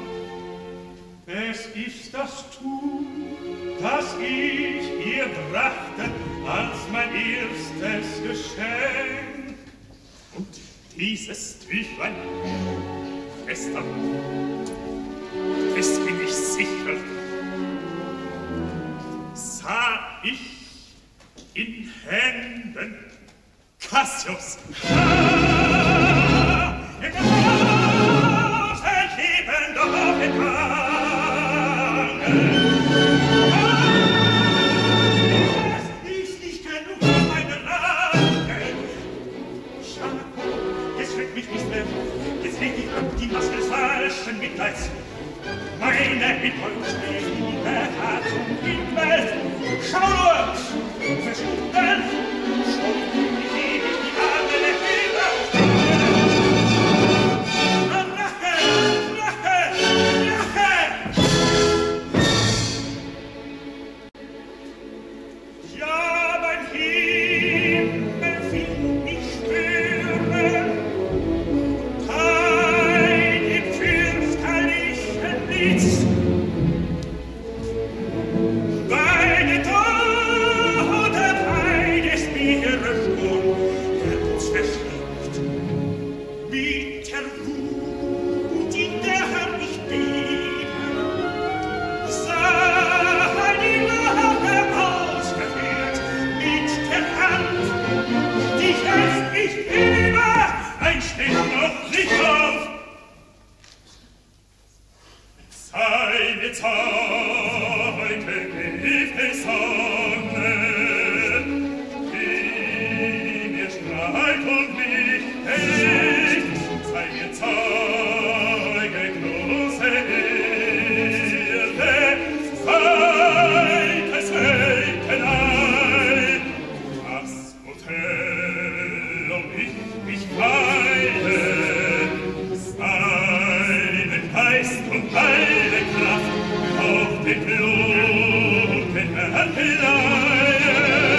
es ist das Tuch, das ich ihr brachte als mein erstes Geschenk. Und dieses Tüchlein, Schwester, es bin ich sicher, sah ich in Händen Cassius. In der Hause leben doch begangen. Es ist nicht genug für meine Lage. Schau, jetzt schreckt mich nicht mehr. Jetzt leg ich ab die Maske des falschen Mitleids. Meine Liebe hat zum Himmel. Schau nur, verschwunden. Schau, wie ich die Arme der Liebe. Rache, Rache, Rache. Ja, mein Himmel will mich spüren. Kein im fürchterlichen Blitz. Beide Tote, beides Meere schon, der uns verschlägt. Mit der Wut, in der ich beben, sah die Lache ausgeführt mit der Hand, die jetzt ich hebe, ein Stück noch nicht auf. Seine Zeuge hilft es Sonne, die mir strahlt und mich hält. Seine Zeuge große Erde, weites Weltenei. Das Othello mich weile, seinen Geist und meine Kraft auf den Blut den Herrn verleihe.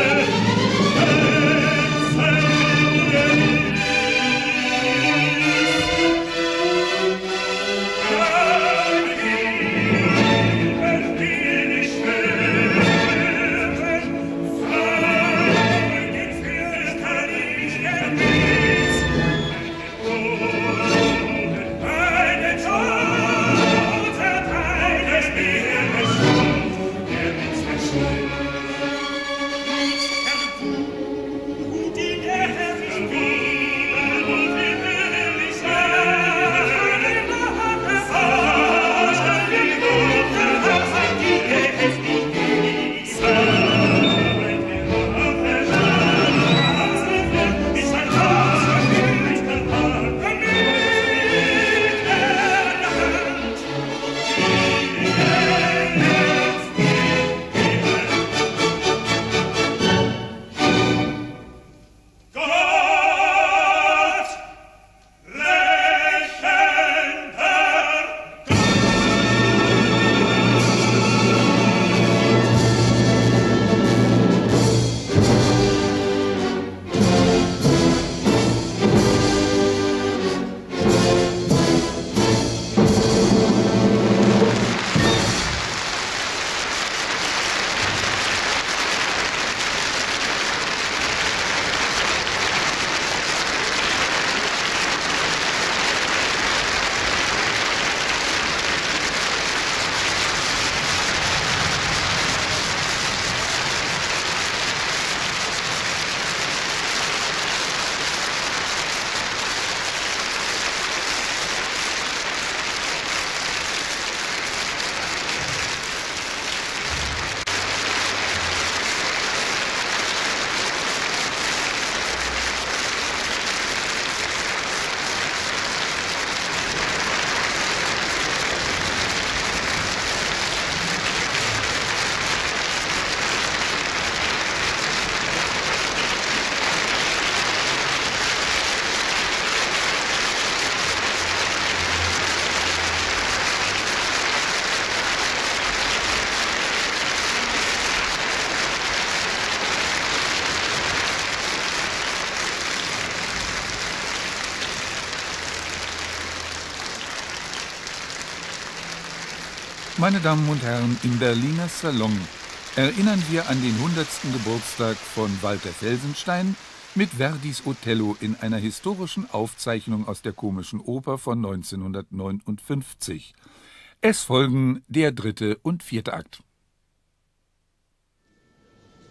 Meine Damen und Herren, im Berliner Salon erinnern wir an den 100. Geburtstag von Walter Felsenstein mit Verdis Othello in einer historischen Aufzeichnung aus der Komischen Oper von 1959. Es folgen der 3. und 4. Akt.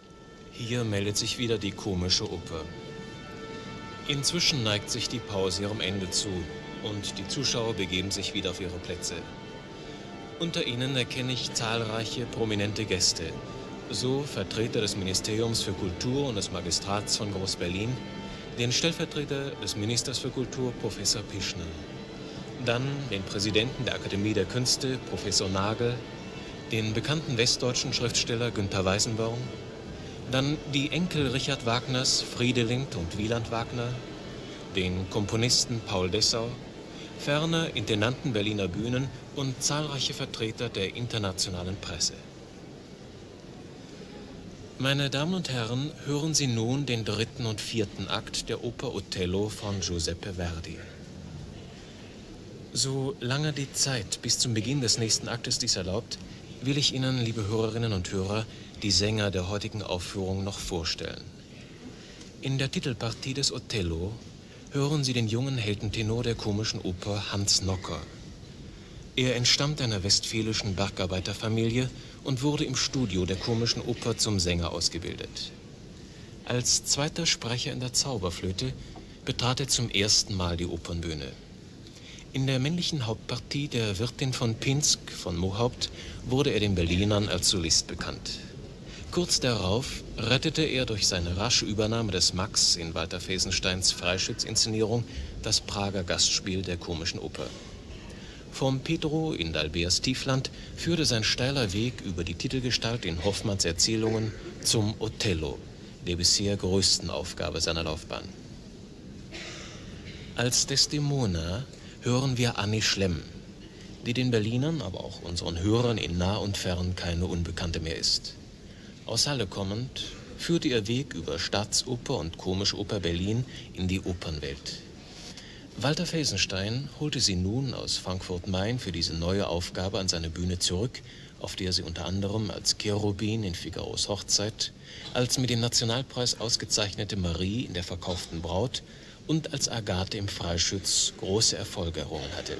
Hier meldet sich wieder die komische Oper. Inzwischen neigt sich die Pause ihrem Ende zu und die Zuschauer begeben sich wieder auf ihre Plätze. Unter ihnen erkenne ich zahlreiche prominente Gäste. So Vertreter des Ministeriums für Kultur und des Magistrats von Groß-Berlin, den Stellvertreter des Ministers für Kultur, Professor Pischner. Dann den Präsidenten der Akademie der Künste, Professor Nagel, den bekannten westdeutschen Schriftsteller Günter Weißenborn, dann die Enkel Richard Wagners, Friedelind und Wieland Wagner, den Komponisten Paul Dessau, ferner Intendanten Berliner Bühnen und zahlreiche Vertreter der internationalen Presse. Meine Damen und Herren, hören Sie nun den 3. und 4. Akt der Oper Othello von Giuseppe Verdi. So lange die Zeit bis zum Beginn des nächsten Aktes dies erlaubt, will ich Ihnen, liebe Hörerinnen und Hörer, die Sänger der heutigen Aufführung noch vorstellen. In der Titelpartie des Othello hören Sie den jungen Heldentenor der komischen Oper Hans Nocker. Er entstammt einer westfälischen Bergarbeiterfamilie und wurde im Studio der komischen Oper zum Sänger ausgebildet. Als zweiter Sprecher in der Zauberflöte betrat er zum ersten Mal die Opernbühne. In der männlichen Hauptpartie der Wirtin von Pinsk von Mohaupt wurde er den Berlinern als Solist bekannt. Kurz darauf rettete er durch seine rasche Übernahme des Max in Walter Felsensteins Freischütz-Inszenierung das Prager Gastspiel der komischen Oper. Vom Pedro in D'Albers Tiefland führte sein steiler Weg über die Titelgestalt in Hoffmanns Erzählungen zum Othello, der bisher größten Aufgabe seiner Laufbahn. Als Desdemona hören wir Annie Schlemm, die den Berlinern, aber auch unseren Hörern in nah und fern keine Unbekannte mehr ist. Aus Halle kommend führte ihr Weg über Staatsoper und Komische Oper Berlin in die Opernwelt. Walter Felsenstein holte sie nun aus Frankfurt-Main für diese neue Aufgabe an seine Bühne zurück, auf der sie unter anderem als Cherubin in Figaros Hochzeit, als mit dem Nationalpreis ausgezeichnete Marie in Der verkauften Braut und als Agathe im Freischütz große Erfolge errungen hatte.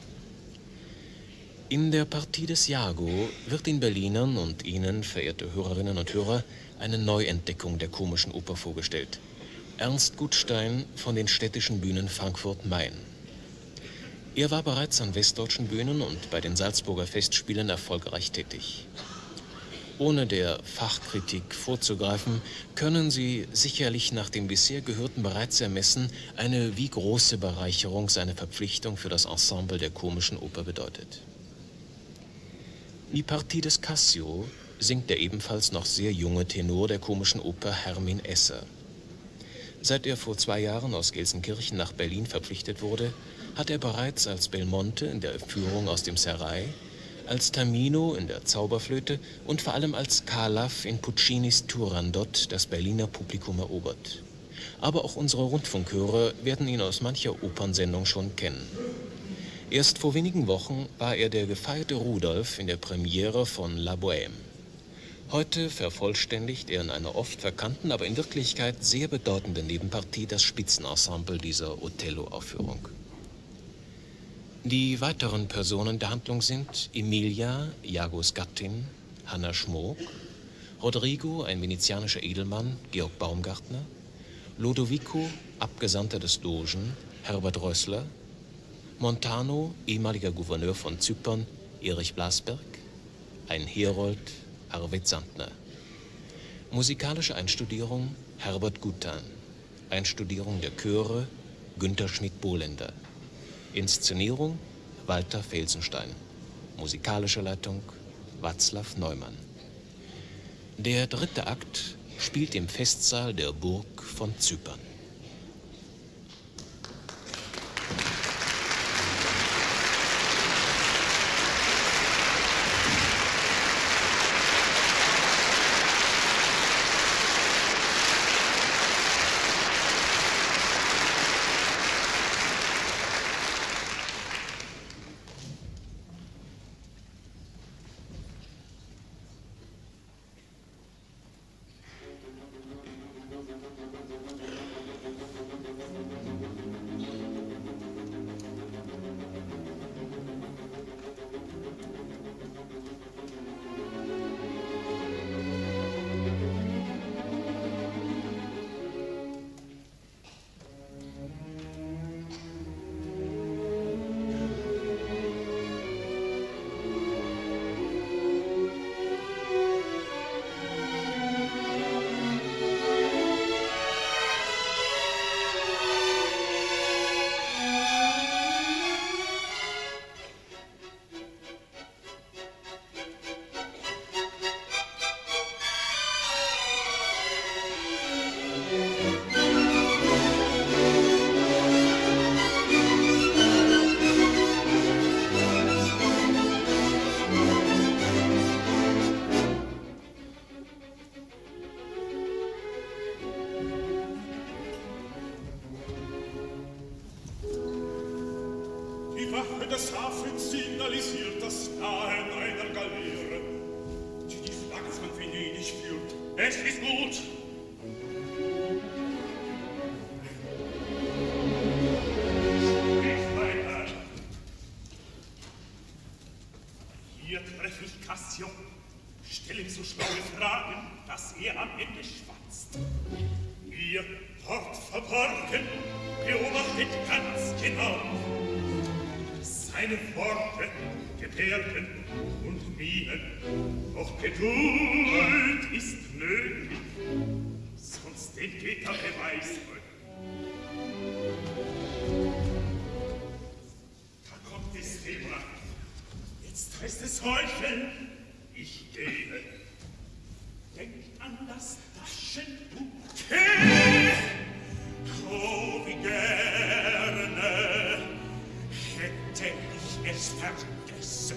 In der Partie des Iago wird den Berlinern und Ihnen, verehrte Hörerinnen und Hörer, eine Neuentdeckung der komischen Oper vorgestellt. Ernst Gutstein von den städtischen Bühnen Frankfurt-Main. Er war bereits an westdeutschen Bühnen und bei den Salzburger Festspielen erfolgreich tätig. Ohne der Fachkritik vorzugreifen, können Sie sicherlich nach dem bisher Gehörten bereits ermessen, wie große Bereicherung seine Verpflichtung für das Ensemble der komischen Oper bedeutet. Die Partie des Cassio singt der ebenfalls noch sehr junge Tenor der komischen Oper Hermin Esser. Seit er vor 2 Jahren aus Gelsenkirchen nach Berlin verpflichtet wurde, hat er bereits als Belmonte in der Führung aus dem Serail, als Tamino in der Zauberflöte und vor allem als Kalaf in Puccinis Turandot das Berliner Publikum erobert. Aber auch unsere Rundfunkhörer werden ihn aus mancher Opernsendung schon kennen. Erst vor wenigen Wochen war er der gefeierte Rudolf in der Premiere von La Bohème. Heute vervollständigt er in einer oft verkannten, aber in Wirklichkeit sehr bedeutenden Nebenpartie das Spitzenensemble dieser Othello-Aufführung. Die weiteren Personen der Handlung sind Emilia, Iagos Gattin, Hanna Schmook, Rodrigo, ein venezianischer Edelmann, Georg Baumgartner, Lodovico, Abgesandter des Dogen, Herbert Rössler, Montano, ehemaliger Gouverneur von Zypern, Erich Blasberg, ein Herold, Arvid Sandner. Musikalische Einstudierung Herbert Gutan. Einstudierung der Chöre Günter Schmidt-Bohlender. Inszenierung Walter Felsenstein. Musikalische Leitung Václav Neumann. Der 3. Akt spielt im Festsaal der Burg von Zypern. Safed signalisiert das Nahen einer Galeere, die die Flagge von Venedig führt. Es ist gut. Sprich weiter. Hier treffe ich Cassio. Stell ihm so schlaue Fragen, dass er am Ende schwatzt. Ihr, dort verborgen, beobachtet ganz genau seine Worte, Gebärden und Mienen. Doch Geduld ist nötig, sonst entgeht der Beweis. Da kommt das Thema. Jetzt heißt es heucheln. Ich gehe. Denkt an das Taschentuch. Oh, wie gerne hätte ich es vergessen.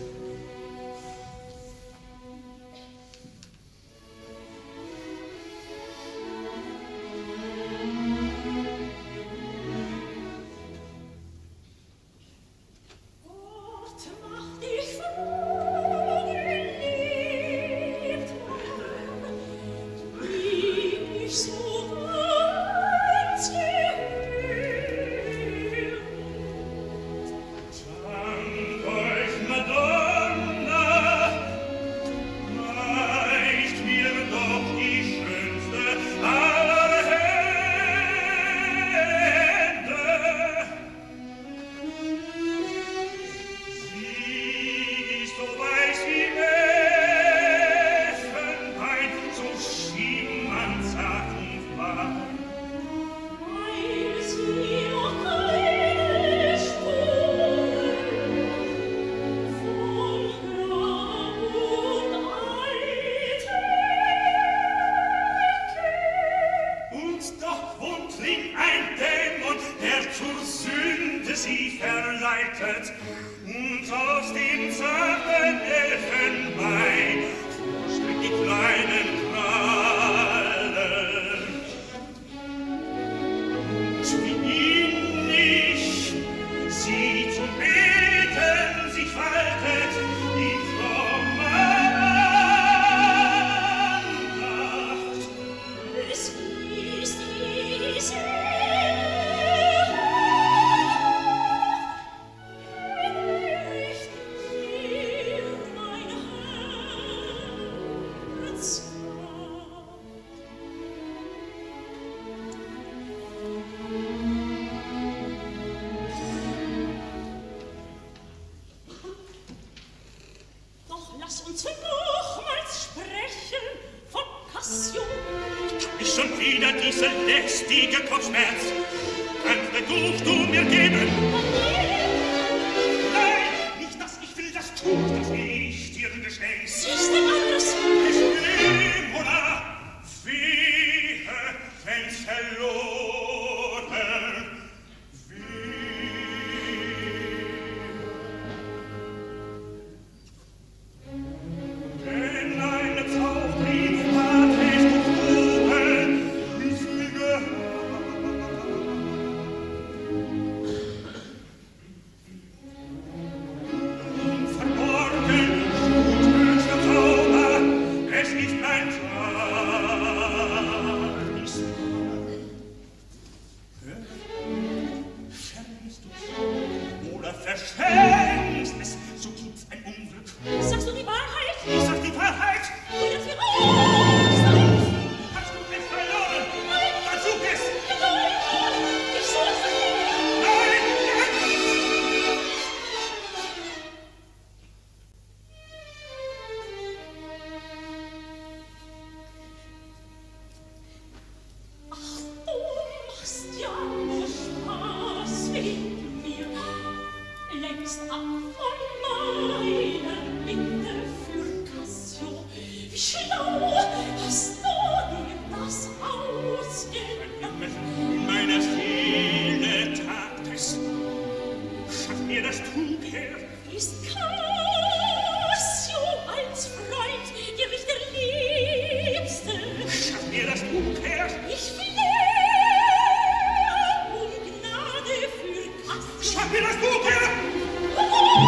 Schaff mir das Buch her!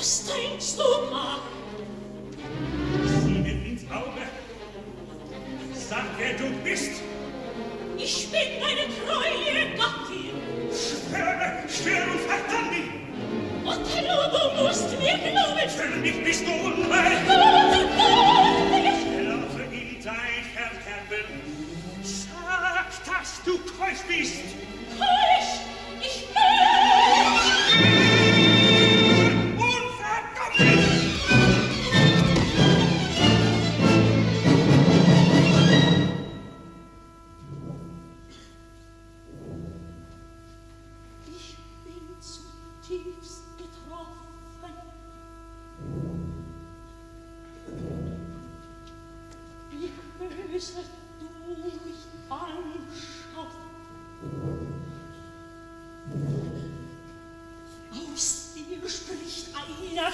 Was denkst du, Ma? Sieh mir ins Auge. Sag, wer du bist. Ich bin deine treue Gattin. Schwöre und verteidige. Othello, du musst mir glauben. Für mich bist du unrein. Ich Laufe in dein Verderben. Sag, dass du keusch bist. keusch, ich bin. Unverdoppelt! Ich bin zutiefst getroffen. Wie böse du mich anschaust. Aus dir spricht einer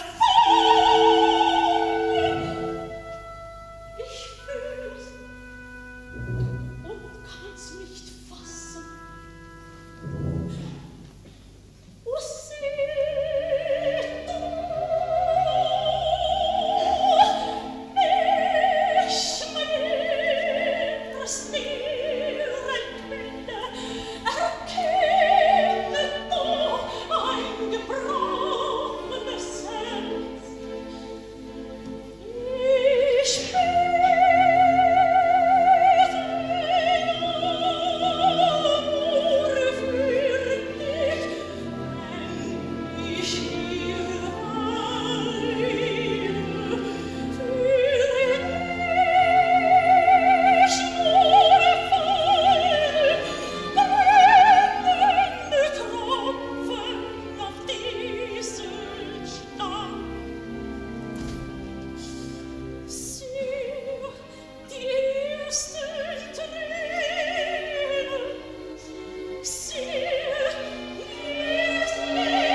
Feind. Ich fühl's und kann's nicht fassen. O seht du mich, meiner stillen Hülle, erkennet doch ein gebrochenes Herz. Ich bete nur für dich, wenn ich hier eilte, für dich nur brennende Tropfen auf diesen Stein. Sieh, die ersten Tränen, sieh, die ersten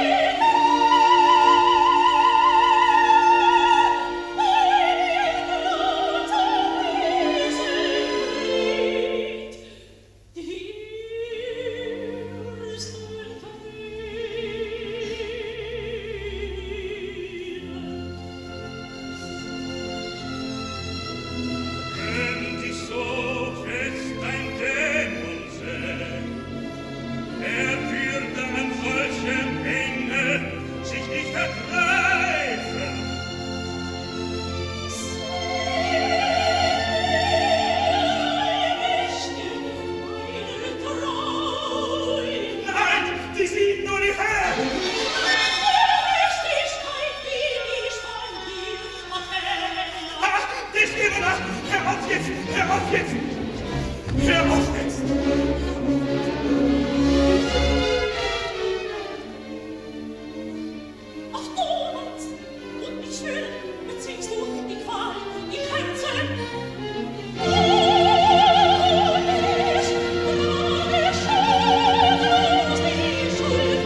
Wenn dich so fest ein Dämon sägt, wer würde an solchem Engel sich nicht vergreifen? Nein, die sieht nur die Hände! Ah, die Stimme da! Hör auf jetzt! Hör auf jetzt! Hör auf jetzt! Auf Donald und mich schön beziehst du die Qual, die Grenzen. Ich Schuld aus die Schuld,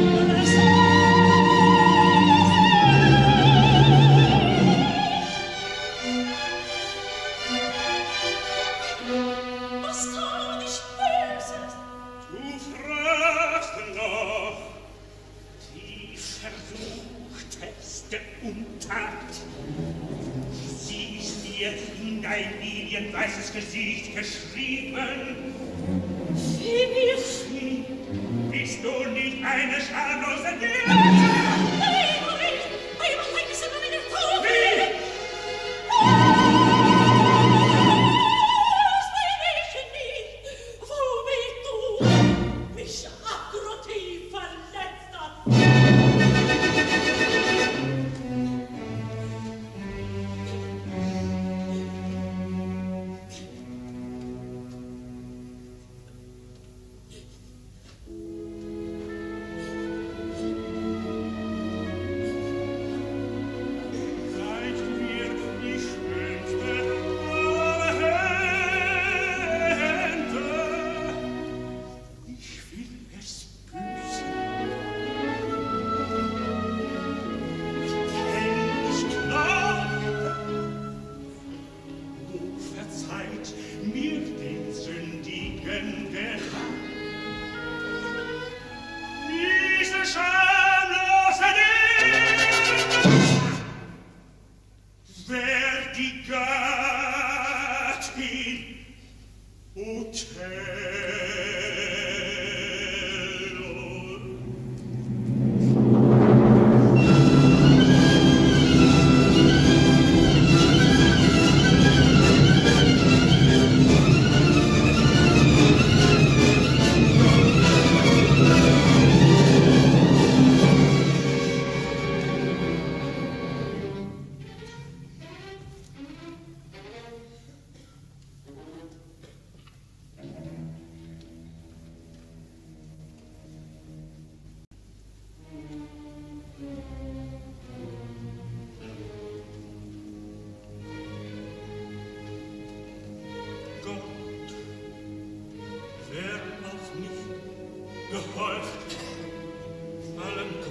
was kann ich Böses? Du fragst noch die versuchteste Untat. Sie ist dir in dein lilienweißes Gesicht geschrieben. Philipp, Bist du nicht eine schamlose Dirne? nein, was denkst du meine Taufe? Das bin ich nicht, womit du mich abgrundtief verletzt hast.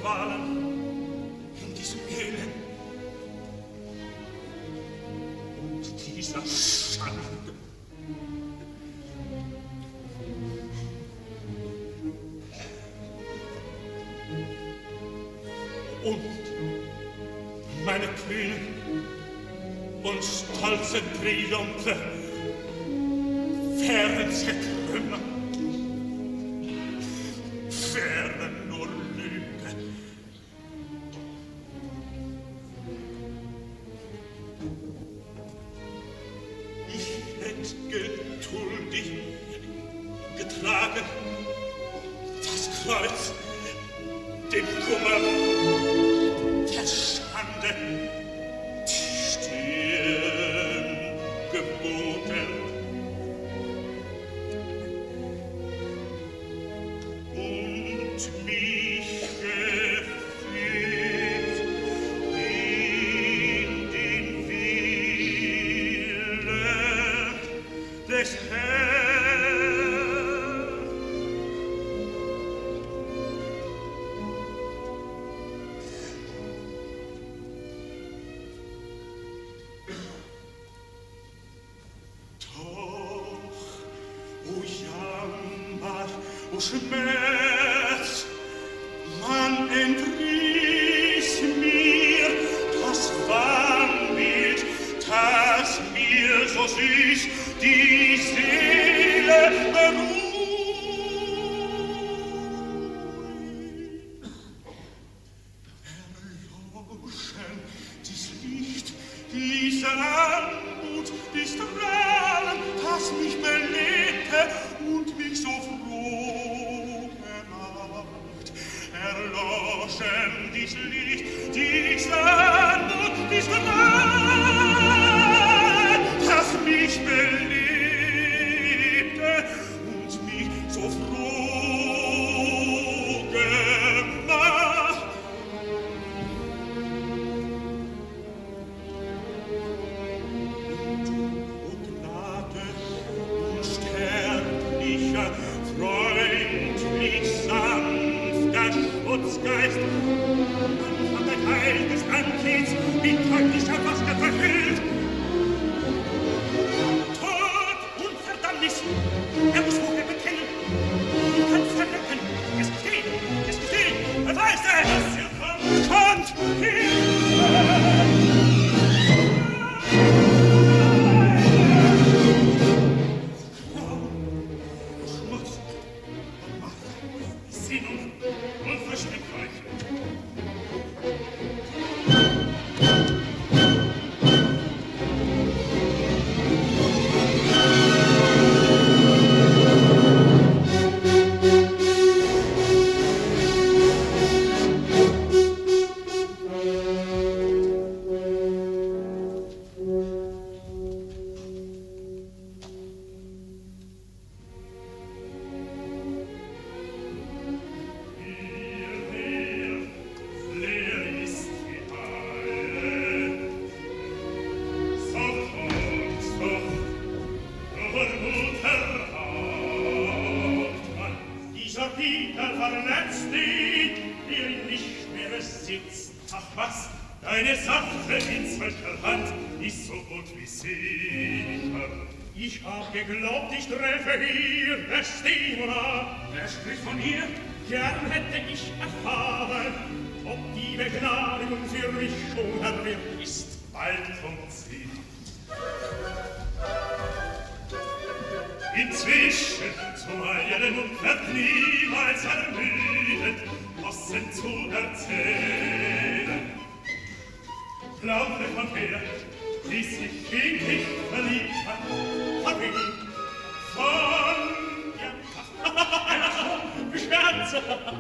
Qualen, in diesem Elend und dieser Schande. Und meine kühnen und stolzen Triumphe wären zertrümmert, wären nur Lüge. Ich hätt geduldig getragen das Kreuz, den Kummer, der Schande, die Stirn geboten. Und mich geführt in den Willen des Herrn. Doch, o Jammer, o Schmerz, man entriss mir das Wahnbild, das mir so süß die Seele beruhigt. Erloschen dies Licht, diese Anmut, die Strahlen, das mich belebte und mich so froh gemacht. Erloschen dies Licht, diese Anmut, die Strahlen, das mich belebte und mich so froh gemacht. O Gnade und sterblicher, freundlich, sanfter Schutzgeist, an dein heiliges Antlitz mit freundlicher Maske verhüllt. Tod und Verdammnis, er muss wohl bekennen, du kannst verrecken, es gesteht, beweist es! Kommt hin! Schmutz und Macht, Sinnung und versteckt euch. Deine Sache in solcher Hand ist so gut wie sicher. Ich hab geglaubt, ich treffe hier Destimona. Wer spricht von ihr? Gern hätte ich erfahren, ob die Begnadigung für mich schon erwirkt ist. Bald kommt sie. Inzwischen zu eilen und wird niemals ermüdet, Possen zu erzählen. Glaube von wer, die sich in dich verliebt hat, von ihm, von ja, Scherze.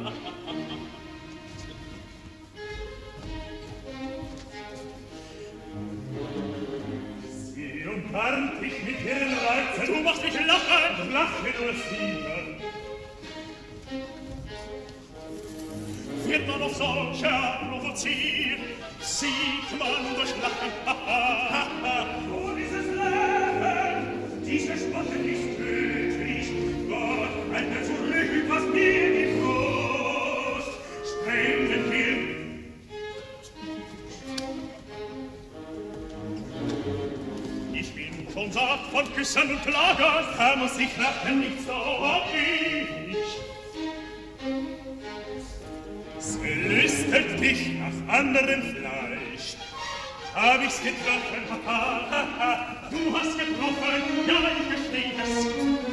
Sie umgarnt dich mit ihren Reizen, du machst mich lachen, lach mit uns wieder. Wird man auf solcher provoziert, sieht man durch Lachen, oh, dieses Lachen, diese Spotte ist tödlich, Gott, halt mir zurück, was mir die Brust, sprengen wir Tag von Küssen und Lagern, da muss ich lachen, nicht so hab ich. Es gelüstet dich nach anderem Fleisch. Hab ich's getroffen, haha, du hast getroffen, ja, ich gesteh es.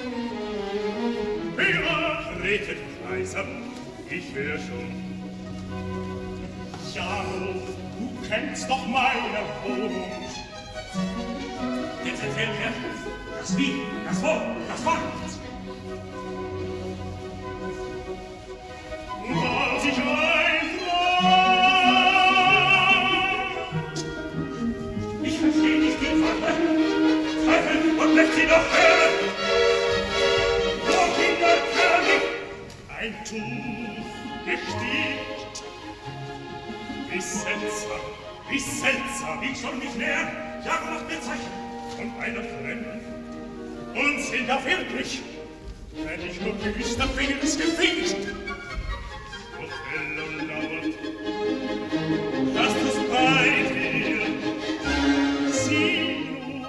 Ja, rede dich leiser, ich will schon. Ja, du kennst doch meine Wohnung. Jetzt erzähl mir, das Wie, das Wo, das Wort. Was ich ich versteh nicht die Worte. Teufel, und möcht sie doch hören. Wo Kinder kann ich ein Tuch gestickt. Wie seltsam, ich schon nicht mehr. Ja, macht mir Zeichen von einer Fremden. Und sind da wirklich, wenn ich nur düster Fingers geficht. So hell und lauert, dass du's bei dir sieh nur.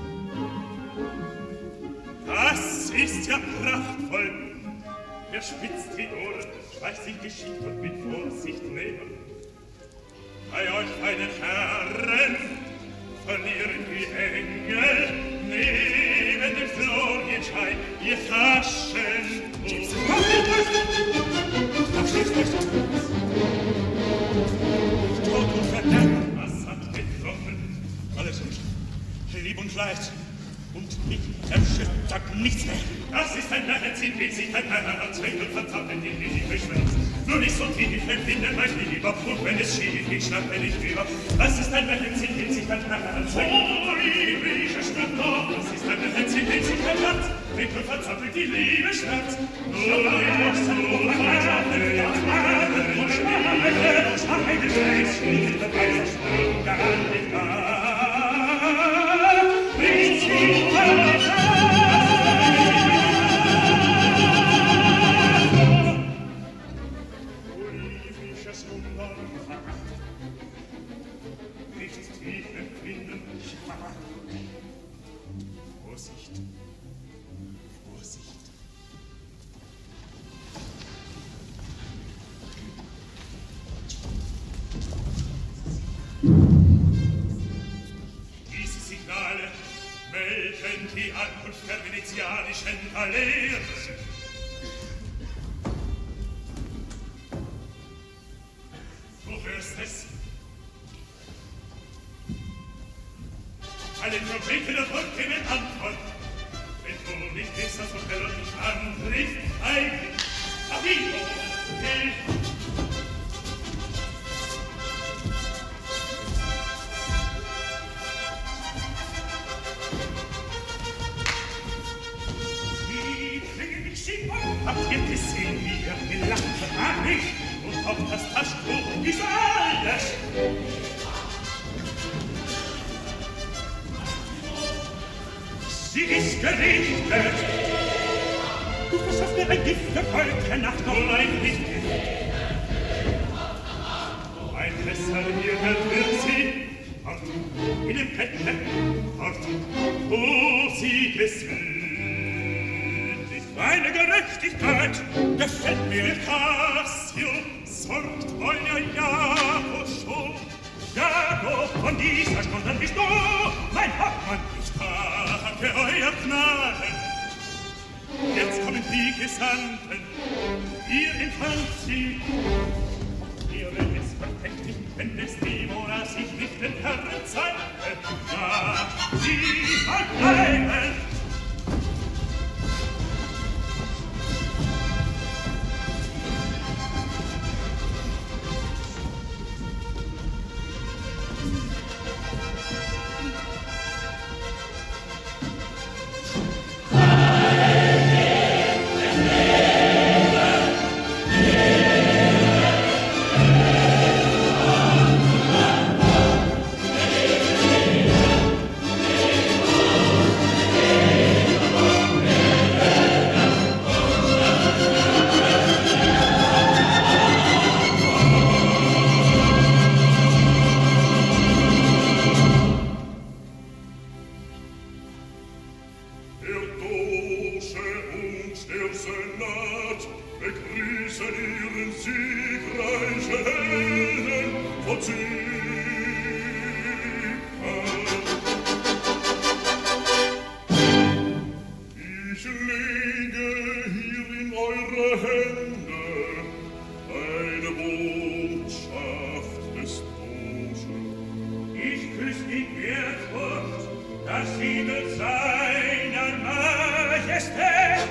Das ist ja prachtvoll. Wer spitzt die Ohren, schleicht sich geschickt und mit Vorsicht näher. Bei euch, meine Herren, verlieren die Engel neben dem Florienschein ihr Taschentuch. Tod und Verderben, was hat getroffen? Alles gut, Lieb und Leid, und mich erschüttert nichts mehr. Das ist ein Herz, in dem sich ein Herz regelt, verzappelt in die Liebe schmerzt. Nur nicht so tief empfinde mein Lieber, und wenn es schief geht, schnappe ich über. Das ist ein Herz, in dem sich ein Herz regelt. Oh, liebliche Stadt, das ist ein Herz, in dem sich ein Herz regelt, verzappelt die Liebe schmerzt. Nur nicht so die Ankunft der venezianischen Galeeren. Du hörst es. Alle Trompeten der Volk geben Antwort. Wenn du nicht bist, dass du Herr nicht antriffst, eigentlich, Avino, hilf! Habt ihr gesehen, wie ihr gelacht habt mich und auf das Taschentuch ist alles. Sie ist gerichtet. Du verschaffst mir ein Gift für heute Nacht, nur ein Gift. Ein Messer hier wird sie, dort, in dem Ketten, dort, wo sie geswillt. Meine Gerechtigkeit gefällt mir. Cassio sorgt euer Jago schon. Jago, von dieser Stunde bist du mein Hauptmann. Ich tage euer Gnaden. Jetzt kommen die Gesandten, ihr Infanzit. Ihr es verdächtig, wenn des Dimona sich nicht den Herren zeigt. Ja, sie verteilen. deutsche Helden von Zypern. Ich lege hier in eure Hände eine Botschaft des Toten. Ich küss die Ehrfurcht, das Siegel seiner Majestät.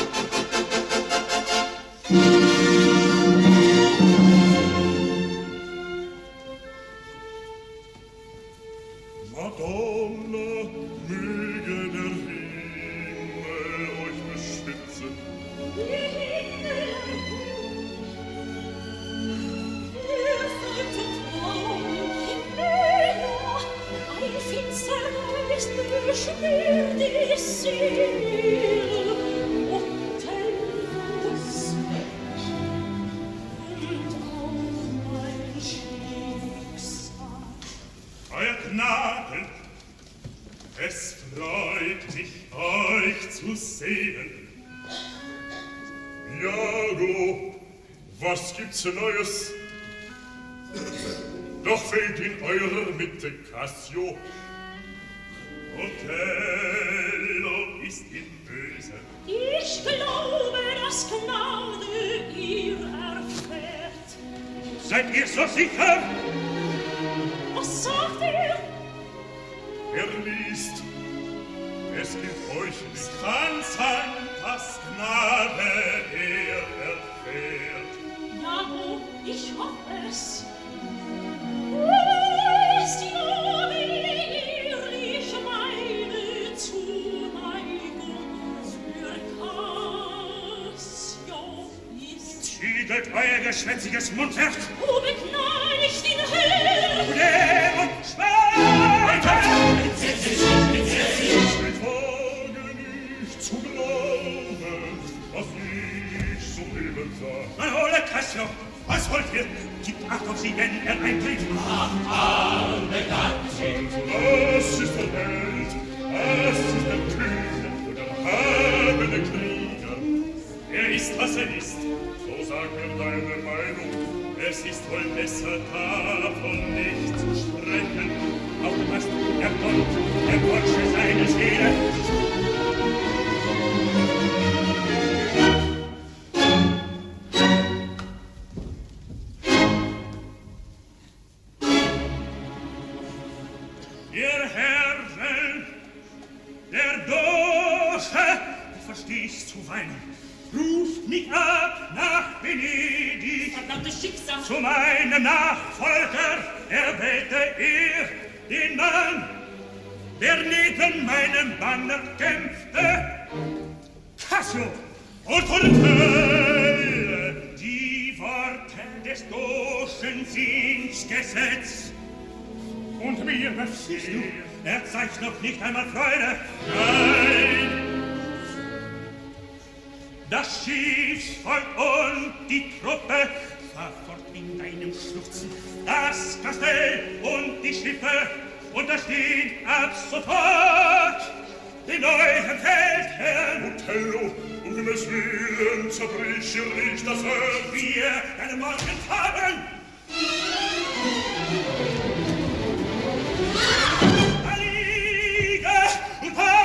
Madonna, möge der Himmel euch beschützen. Euer Gnaden, es freut mich, euch zu sehen. Iago, was gibt's Neues? Doch fehlt in eurer Mitte Cassio. Othello ist im Böse. Ich glaube, dass Gnade ihr erfährt. Seid ihr so sicher? Was sagt ihr? Er liest. Es gilt euch nicht. Kann sein, dass Gnade er erfährt. Ja, ich hoffe es. Ist ja ehrlich meine Zuneigung für Cassio ist. Zügelt euer geschwätziges Mundwerk. O begnadigt den Herrn! Der und Schweiter! Ich wage nicht zu glauben, was ich so eben sah. Mein hoher Cassio, was wollt ihr? Gibt Acht auf sie, wenn er eintritt. Arme Gattin! Das ist der Held, das ist der kühne und erhabene Krieger. Er ist, was er ist, so sag mir deine Meinung. Es ist wohl besser, davon nicht zu sprechen. Aufgepasst, er kommt, der Porsche seine Seele. Ihr Herren, der Doge, verstehst zu weinen, ruft mich ab nach Venedig. Verdammtes Schicksal! Zu meinem Nachfolger erwählte er den Mann, der neben meinem Banner kämpfte. Cassio und Othello, die Worte des Dogen sind Gesetz. Und mir befiehlst du, er zeigt noch nicht einmal Freude. Nein! Das Schiffsvolk und die Truppe fahr fort in deinem Schluchzen. Das Kastell und die Schiffe unterstehen ab sofort den neuen Feldherrn. Othello, um Himmels Willen zerbrich ihr nicht das Herz. Wir einen Morgen haben. Allige und Peile!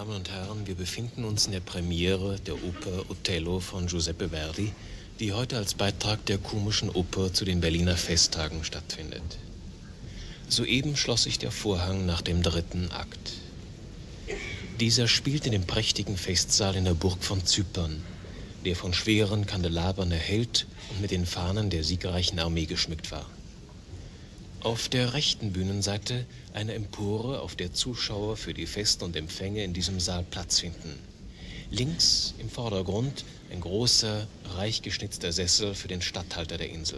Damen und Herren, wir befinden uns in der Premiere der Oper Otello von Giuseppe Verdi, die heute als Beitrag der Komischen Oper zu den Berliner Festtagen stattfindet. Soeben schloss sich der Vorhang nach dem 3. Akt. Dieser spielt in dem prächtigen Festsaal in der Burg von Zypern, der von schweren Kandelabern erhellt und mit den Fahnen der siegreichen Armee geschmückt war. Auf der rechten Bühnenseite eine Empore, auf der Zuschauer für die Feste und Empfänge in diesem Saal Platz finden. Links im Vordergrund ein großer, reich geschnitzter Sessel für den Statthalter der Insel.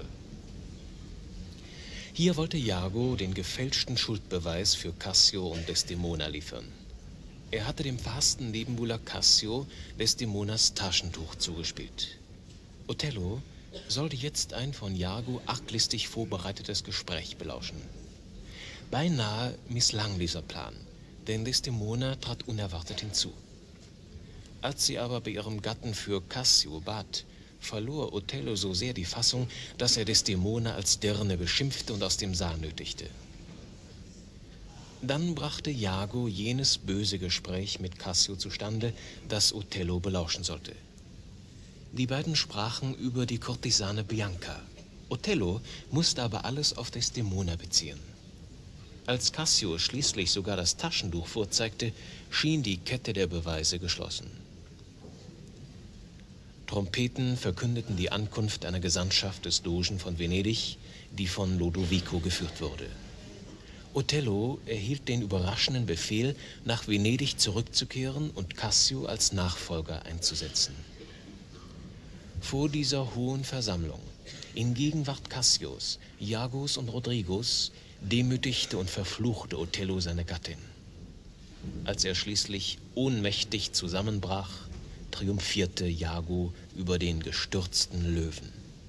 Hier wollte Iago den gefälschten Schuldbeweis für Cassio und Desdemona liefern. Er hatte dem verhassten Nebenbuhler Cassio Desdemonas Taschentuch zugespielt. Otello sollte jetzt ein von Iago arglistig vorbereitetes Gespräch belauschen. Beinahe misslang dieser Plan, denn Desdemona trat unerwartet hinzu. Als sie aber bei ihrem Gatten für Cassio bat, verlor Otello so sehr die Fassung, dass er Desdemona als Dirne beschimpfte und aus dem Saal nötigte. Dann brachte Iago jenes böse Gespräch mit Cassio zustande, das Otello belauschen sollte. Die beiden sprachen über die Kurtisane Bianca. Otello musste aber alles auf Desdemona beziehen. Als Cassio schließlich sogar das Taschentuch vorzeigte, schien die Kette der Beweise geschlossen. Trompeten verkündeten die Ankunft einer Gesandtschaft des Dogen von Venedig, die von Lodovico geführt wurde. Otello erhielt den überraschenden Befehl, nach Venedig zurückzukehren und Cassio als Nachfolger einzusetzen. Vor dieser hohen Versammlung, in Gegenwart Cassios, Iagos und Rodrigos, demütigte und verfluchte Otello seine Gattin. Als er schließlich ohnmächtig zusammenbrach, triumphierte Iago über den gestürzten Löwen.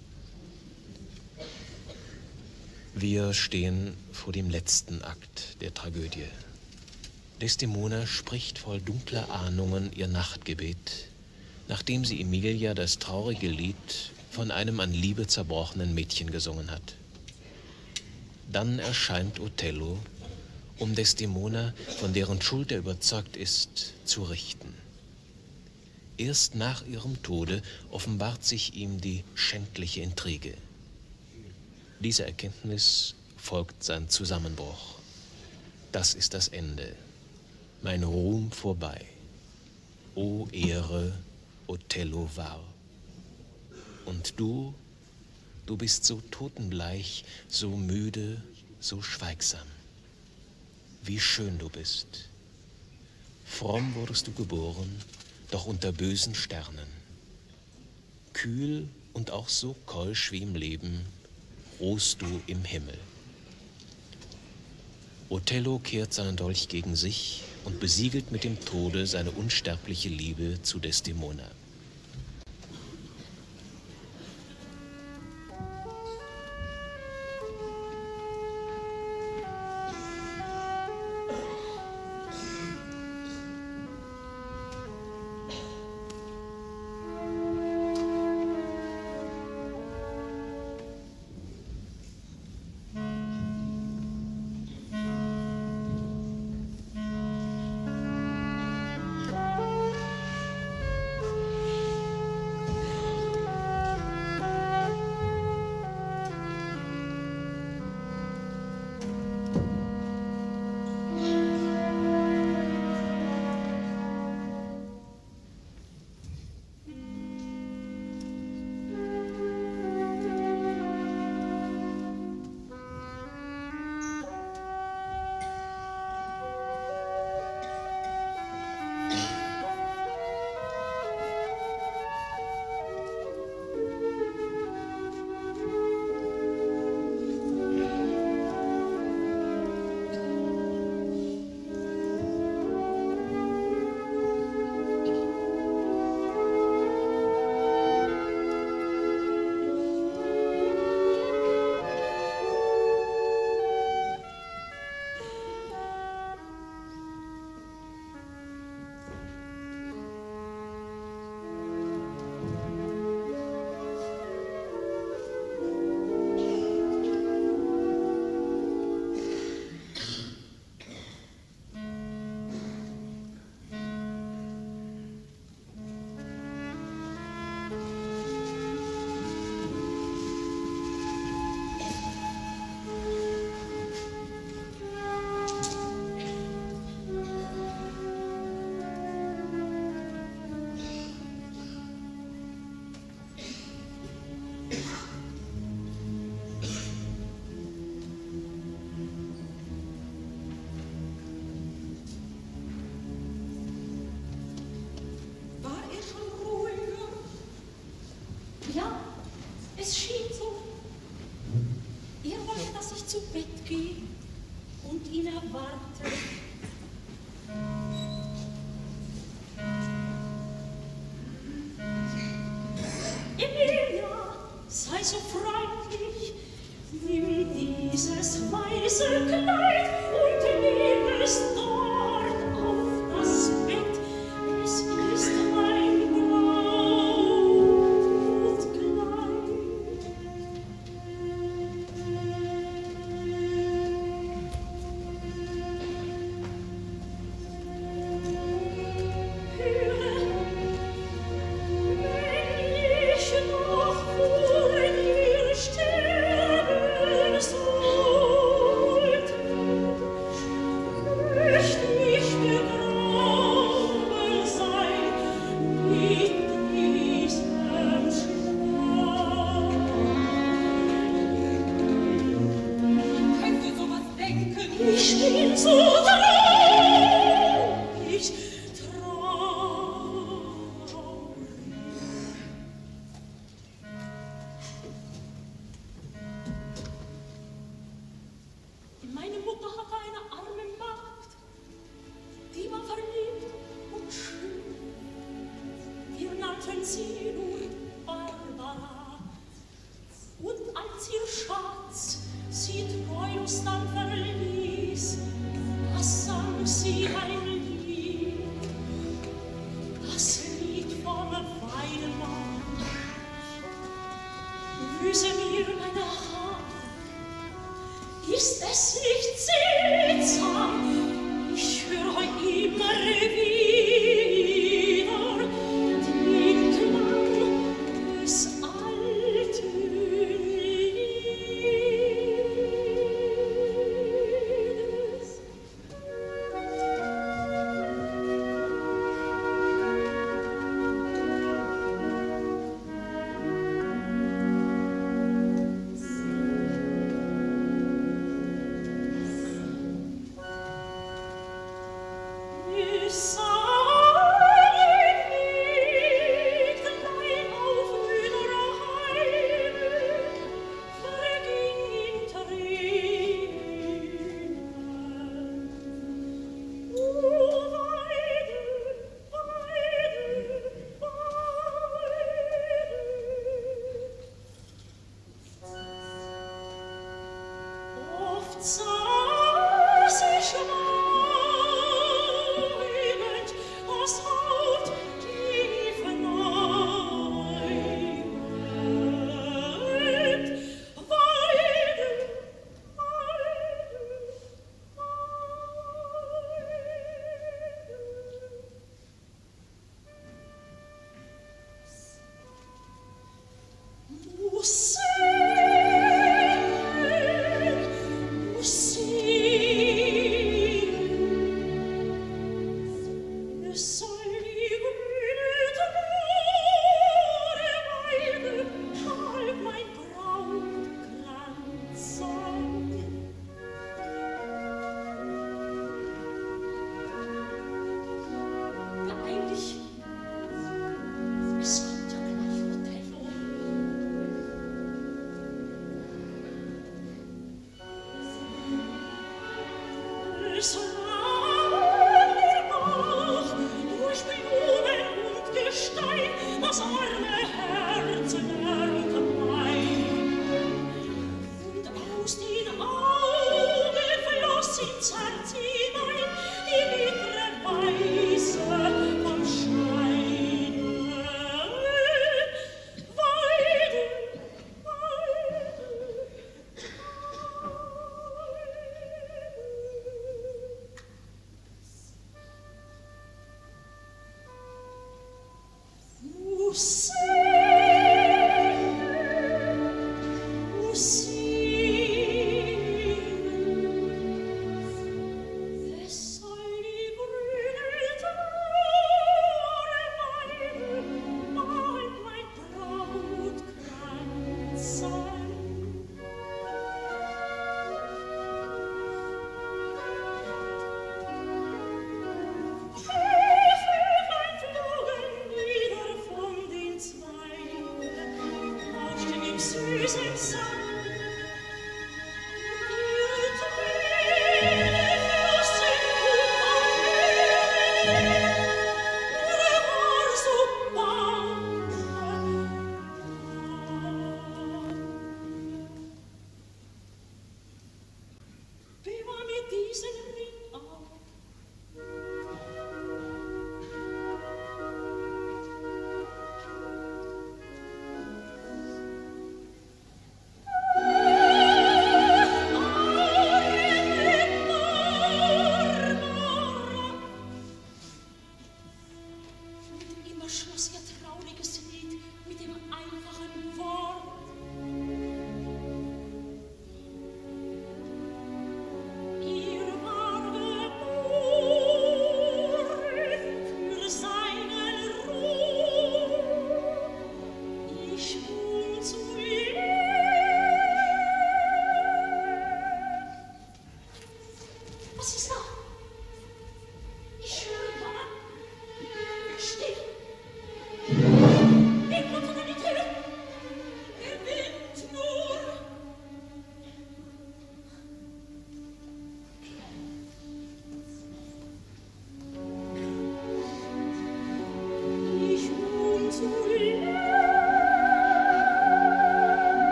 Wir stehen vor dem letzten Akt der Tragödie. Desdemona spricht voll dunkler Ahnungen ihr Nachtgebet, nachdem sie Emilia das traurige Lied von einem an Liebe zerbrochenen Mädchen gesungen hat. Dann erscheint Otello, um Desdemona, von deren Schuld er überzeugt ist, zu richten. Erst nach ihrem Tode offenbart sich ihm die schändliche Intrige. Dieser Erkenntnis folgt sein Zusammenbruch. Das ist das Ende. Mein Ruhm vorbei. O Ehre, Otello war. Und du bist so totenbleich, so müde, so schweigsam. Wie schön du bist. Fromm wurdest du geboren, doch unter bösen Sternen. Kühl und auch so keusch wie im Leben, ruhst du im Himmel. Otello kehrt seinen Dolch gegen sich und besiegelt mit dem Tode seine unsterbliche Liebe zu Desdemona. sei so freundlich, nimm dieses weiße Kleid und nimm es dort auf das Bett. Es ist mein Brautkleid. Ich bin so traurig, Meine Mutter hatte eine arme Magd, die war verliebt und schön. Wir nannten sie nur Barbara. Und als ihr Schatz sie treulos dann verließ, da sang sie ein Lied, das Lied vom Weidemann. Löse mir meine Hand, ist es nicht seltsam? Ich höre immer wieder den Klang des alten Liedes. Oft saß ich weinend, das Haupt tief neigend. Weide, es soll die grüne Tore Weide halb mein Brautkranz sein. Ja, eigentlich, es kommt ja gleich Othello. Es war mir auch durch Blumen und Gestein das arme Herz erklein. Und aus den Augen floss ins Herz hinein die bittere Weise vom Scheine. Weide,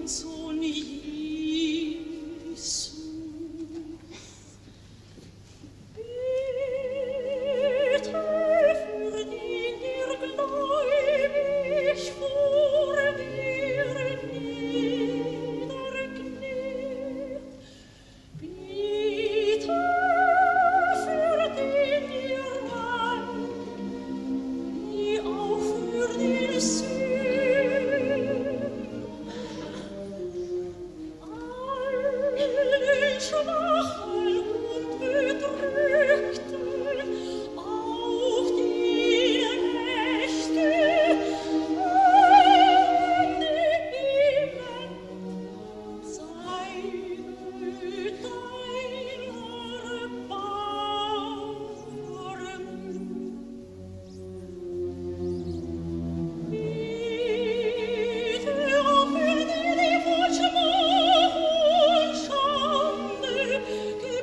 Sohn Jesus. Bitte für die dir gläubig vor dir niederkniet. Bitte für den ihr Mann, wie auch für den Sünden. Allen Schwachen und Bedrückten, auch die Nächte, annehmen, sei dein Erbarmen. Bitte opfer dir die Schmach und Schande,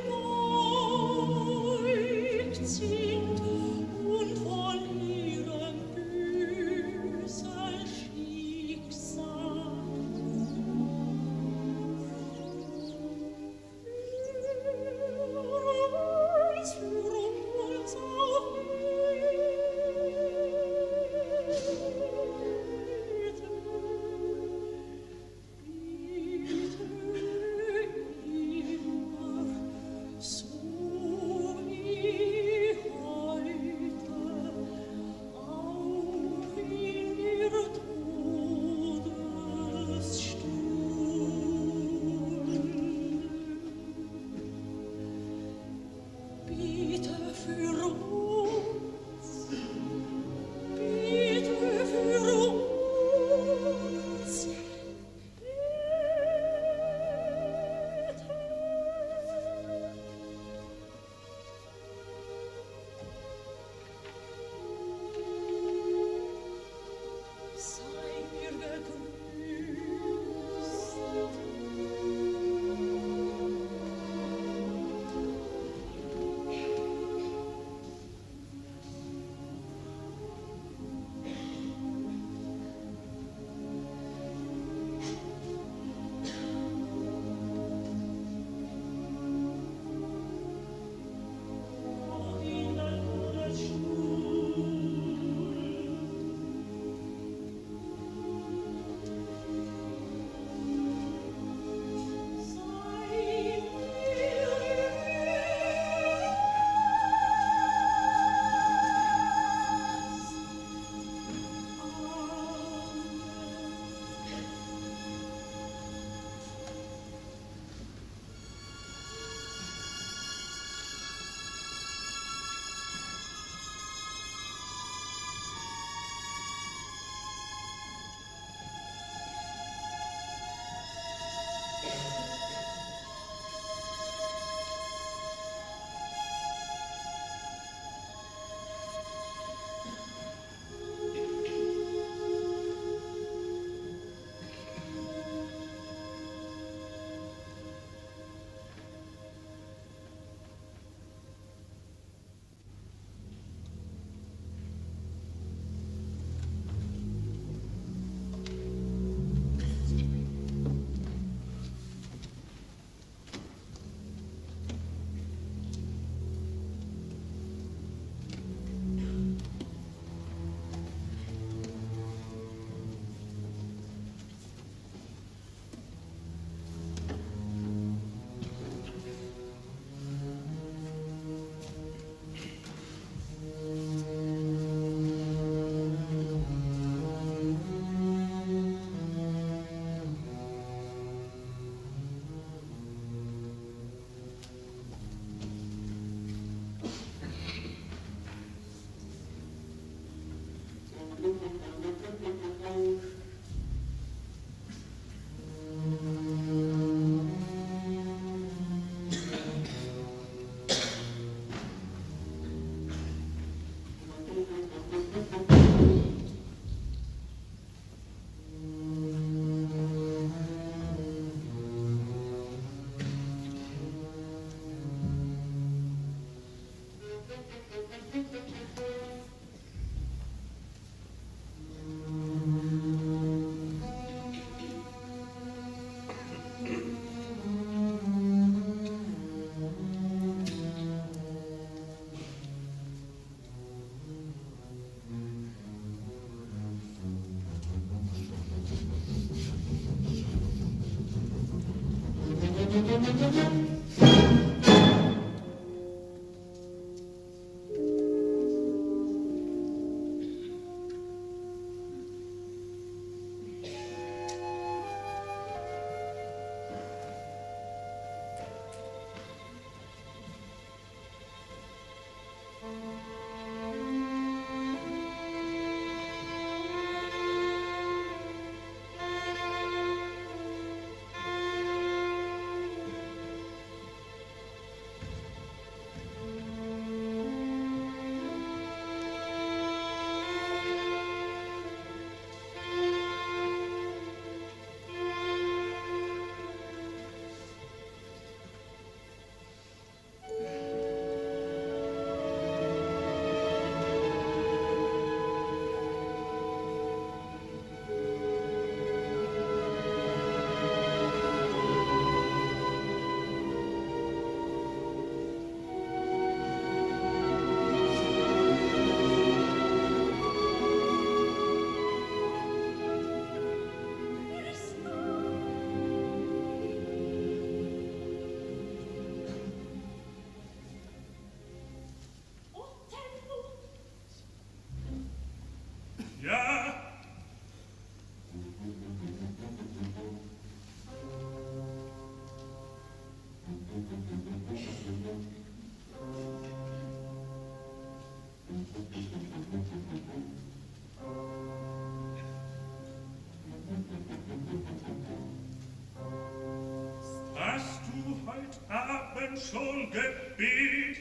Hast du heut Abend schon gebetet?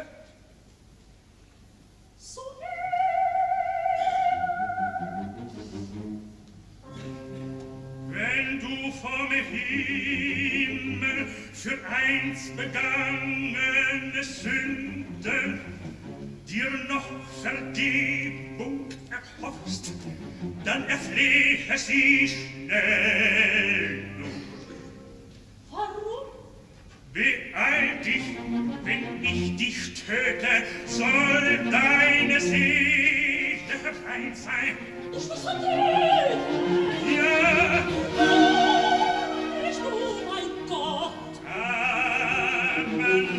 So Wenn du vom Himmel für einst begangene Sünden dir noch Vergebung erhoffst, dann erflehe sie schnell nur. Warum? Beeil dich, wenn ich dich töte, soll deine Seele befreit sein. Ich muss vergehen! Ja, Ich, oh mein Gott! Amen.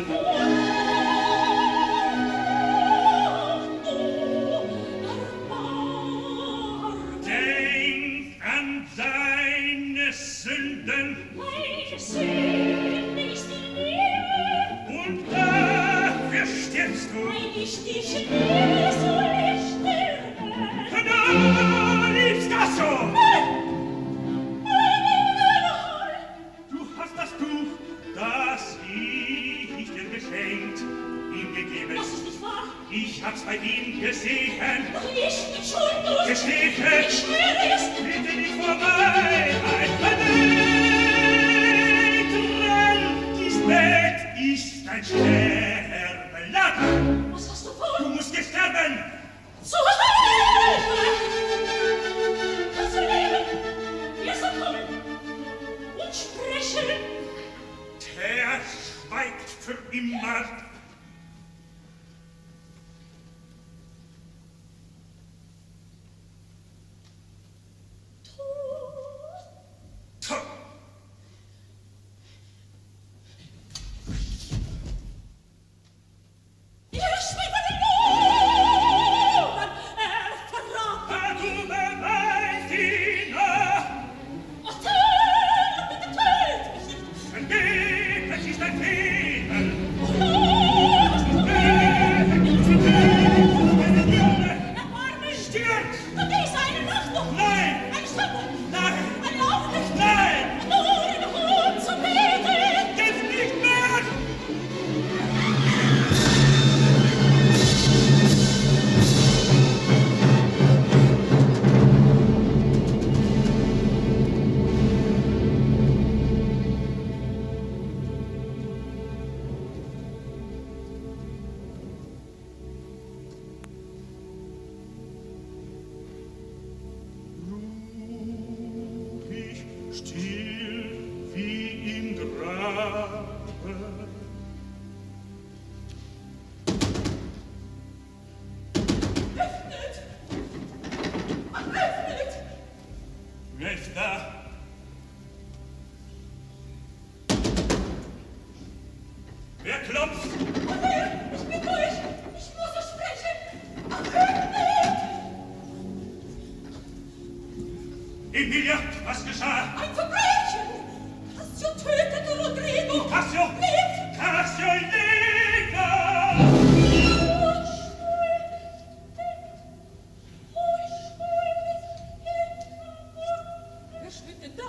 Denk an deine Sünden Meine Sünde ist die Liebe, und dafür stirbst du. weil ich dich liebe, soll ich sterben. Du liebst das so. Du hast das Tuch, das ich dir geschenkt, ihm gegeben. Das ist nicht wahr. Ich hab's bei ihm gesehen. Doch ich bin schuldlos. Gestehe. Ich schwöre es. Bitte nicht vorbei, ein getrenntes Bett ist ein Sterbelager. Was hast du Du vor? musst dir sterben. Zu Hilfe! Kannst du leben? Wir sollen kommen und sprechen. Der schweigt für immer. Tod. Ich bin von den Loben verraten. Du beweist ihn noch. Othello, bitte töt mich nicht. Vergeblich ist dein Fehler. Erbarme mich. Stirb! Und dies eine Nacht noch. Nein! Eine Stunde. Nein! Ein Augenblick. Nein! Nur in Ruhe zu beten. Jetzt nicht mehr! Ruhig, still wie im Grabe. Öffnet. Öffnet. Wer ist da? Emilia, was geschah? Ein Verbrechen! Cassio tötete Rodrigo! Cassio! Lebt! Cassio lebt! Wer schwebt denn da?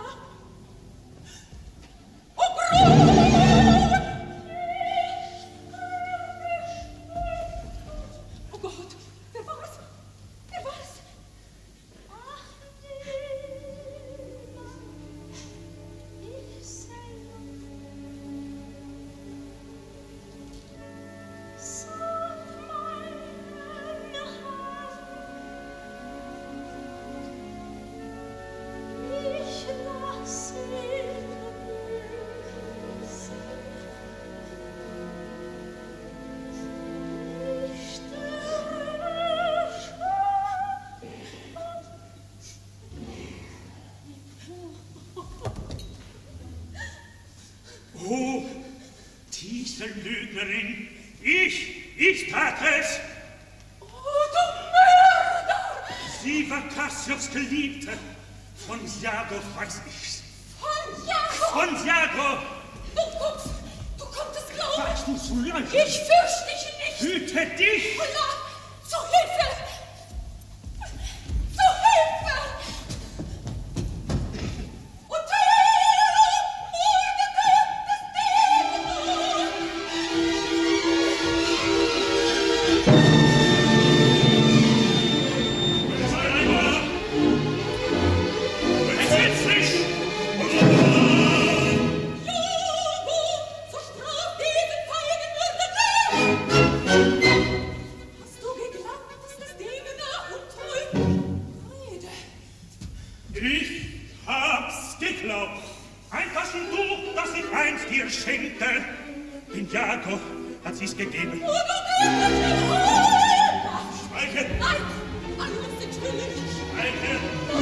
Oh, Gott! Oh Gott, wer war's? Wer war's? Ach, ich sei sag meine Hand, ich lasse Oh, diese Lügnerin! Ich tat es! Oh, du Mörder! Sie war Cassios Geliebte. Von Iago weiß ich's. Von Jakob! Von Iago! Du konntest glauben! Weißt du zu leicht? Ich fürchte dich nicht! Hüte dich! Holla! Zu Hilfe! Zu Hilfe! Othello! Mordete Entsetzlich! Iago! Verstraf diesen feigen Mörder! Hast du geglaubt, dass das Dämon nach und treu? Rede! Ich hab's geglaubt. Ein Taschentuch, das ich einst dir schenkte. Dem Iago hat sie's gegeben. Oh, du Mörder! Schweige! Nein! Alles sind Stille! Schweige!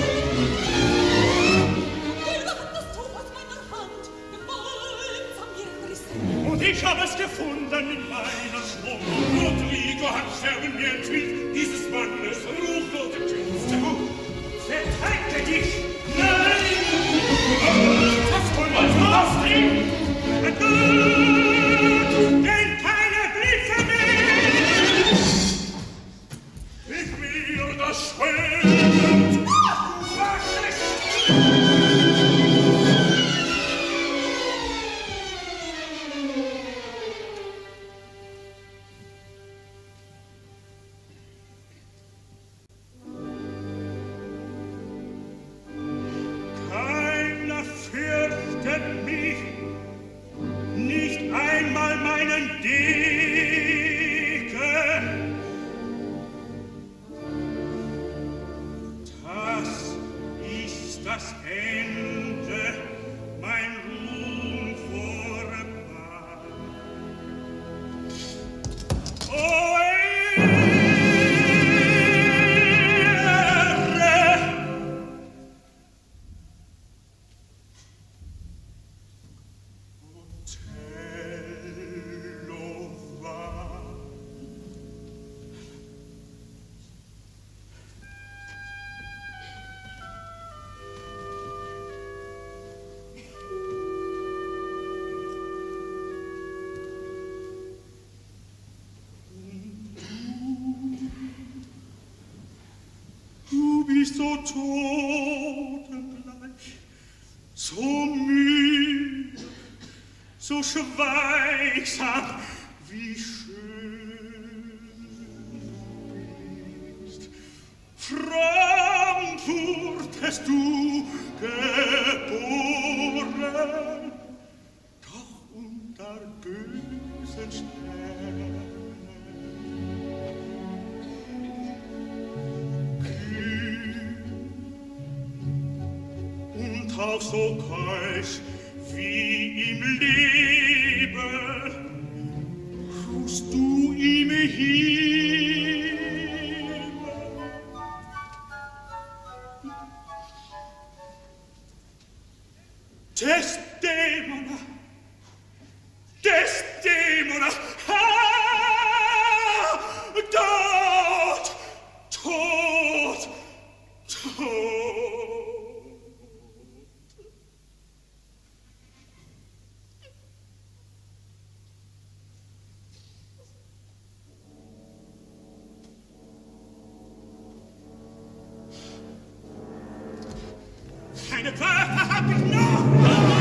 Hilda hat das Tuch aus meiner Hand gewaltsam mir entrissen. Und ich hab es gefunden in meiner Schwung. Rodrigo hat Scherben mir entwillt, dieses Mannes ruchlose Künste. Verteilte dich! Nein! Das tun wir fast ihn! Ein Blut, den keine Blitze mehr! Ich mir das Schwert! Was ist? Keiner fürchtet mich, nicht einmal meinen Degen. Das ist das Ende, mein Ruhm vorbei. O Ehre! Otello war du bist so totengleich, so müde, so schweigsam, wie schön du bist. Frankfurt du geboren, doch unter bösen Sternen. Kühn und auch so keusch wie im Leben, rufst du ihm hin. Desdemona, Desdemona, Tod, Tod, Tod. Meine Wörter hab ich noch!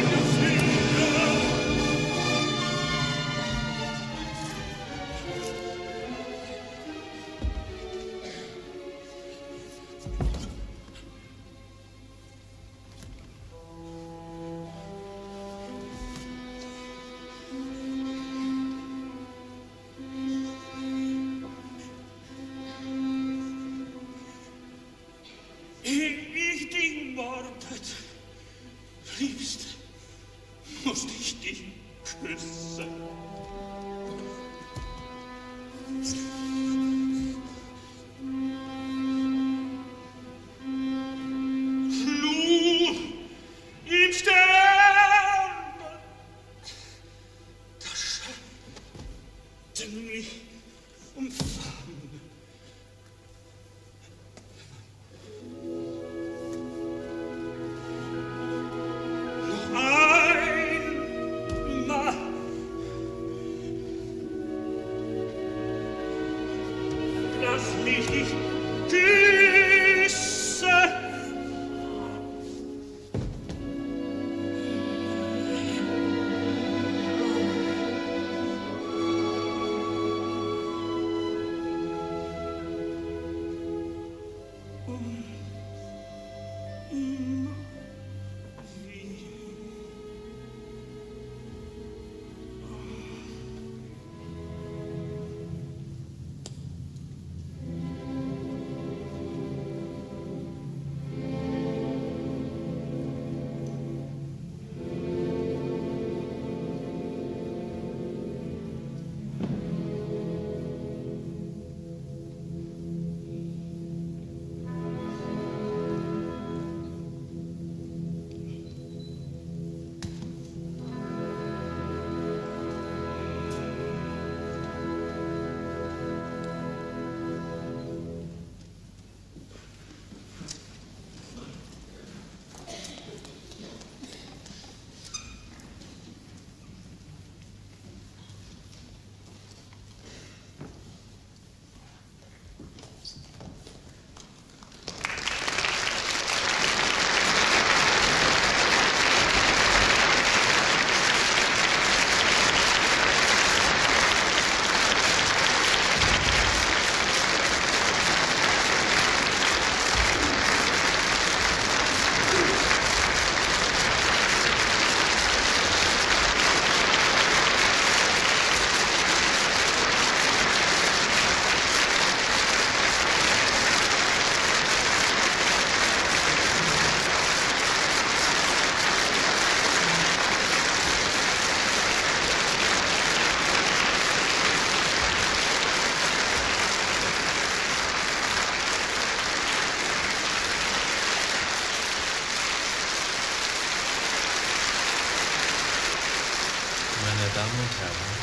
Damen und Herren,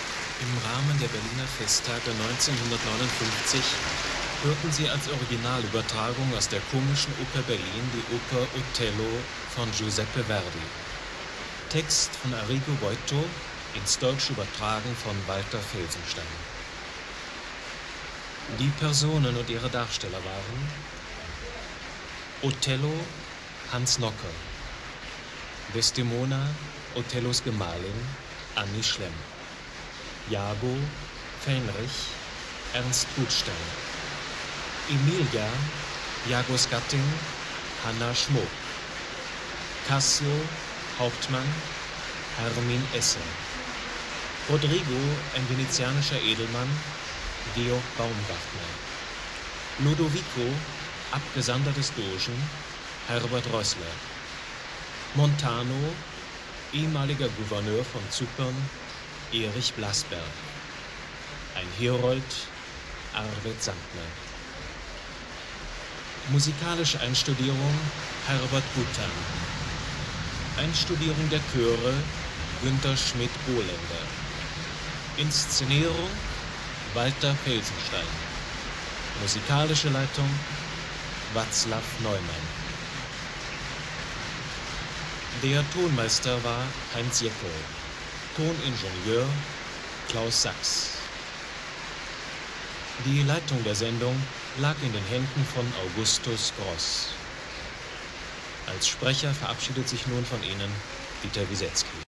im Rahmen der Berliner Festtage 1959 hörten Sie als Originalübertragung aus der Komischen Oper Berlin die Oper Otello von Giuseppe Verdi. Text von Arrigo Boito, ins Deutsche übertragen von Walter Felsenstein. Die Personen und ihre Darsteller waren Otello, Hans Nocker; Desdemona, Othellos Gemahlin, Annie Schlemm; Iago, Fähnrich, Ernst Gutstein; Emilia, Iagos Gattin, Hanna Schmock; Cassio, Hauptmann, Hermin Esser; Rodrigo, ein venezianischer Edelmann, Georg Baumgartner; Lodovico, Abgesandter des Dogen, Herbert Rössler; Montano, ehemaliger Gouverneur von Zypern, Erich Blasberg; ein Herold, Arvid Sandner; musikalische Einstudierung, Herbert Gutan; Einstudierung der Chöre, Günter Schmidt-Bohländer; Inszenierung, Walter Felsenstein; musikalische Leitung, Václav Neumann. Der Tonmeister war Heinz Jeckel, Toningenieur Klaus Sachs. Die Leitung der Sendung lag in den Händen von Augustus Gross. Als Sprecher verabschiedet sich nun von Ihnen Dieter Wiesetzky.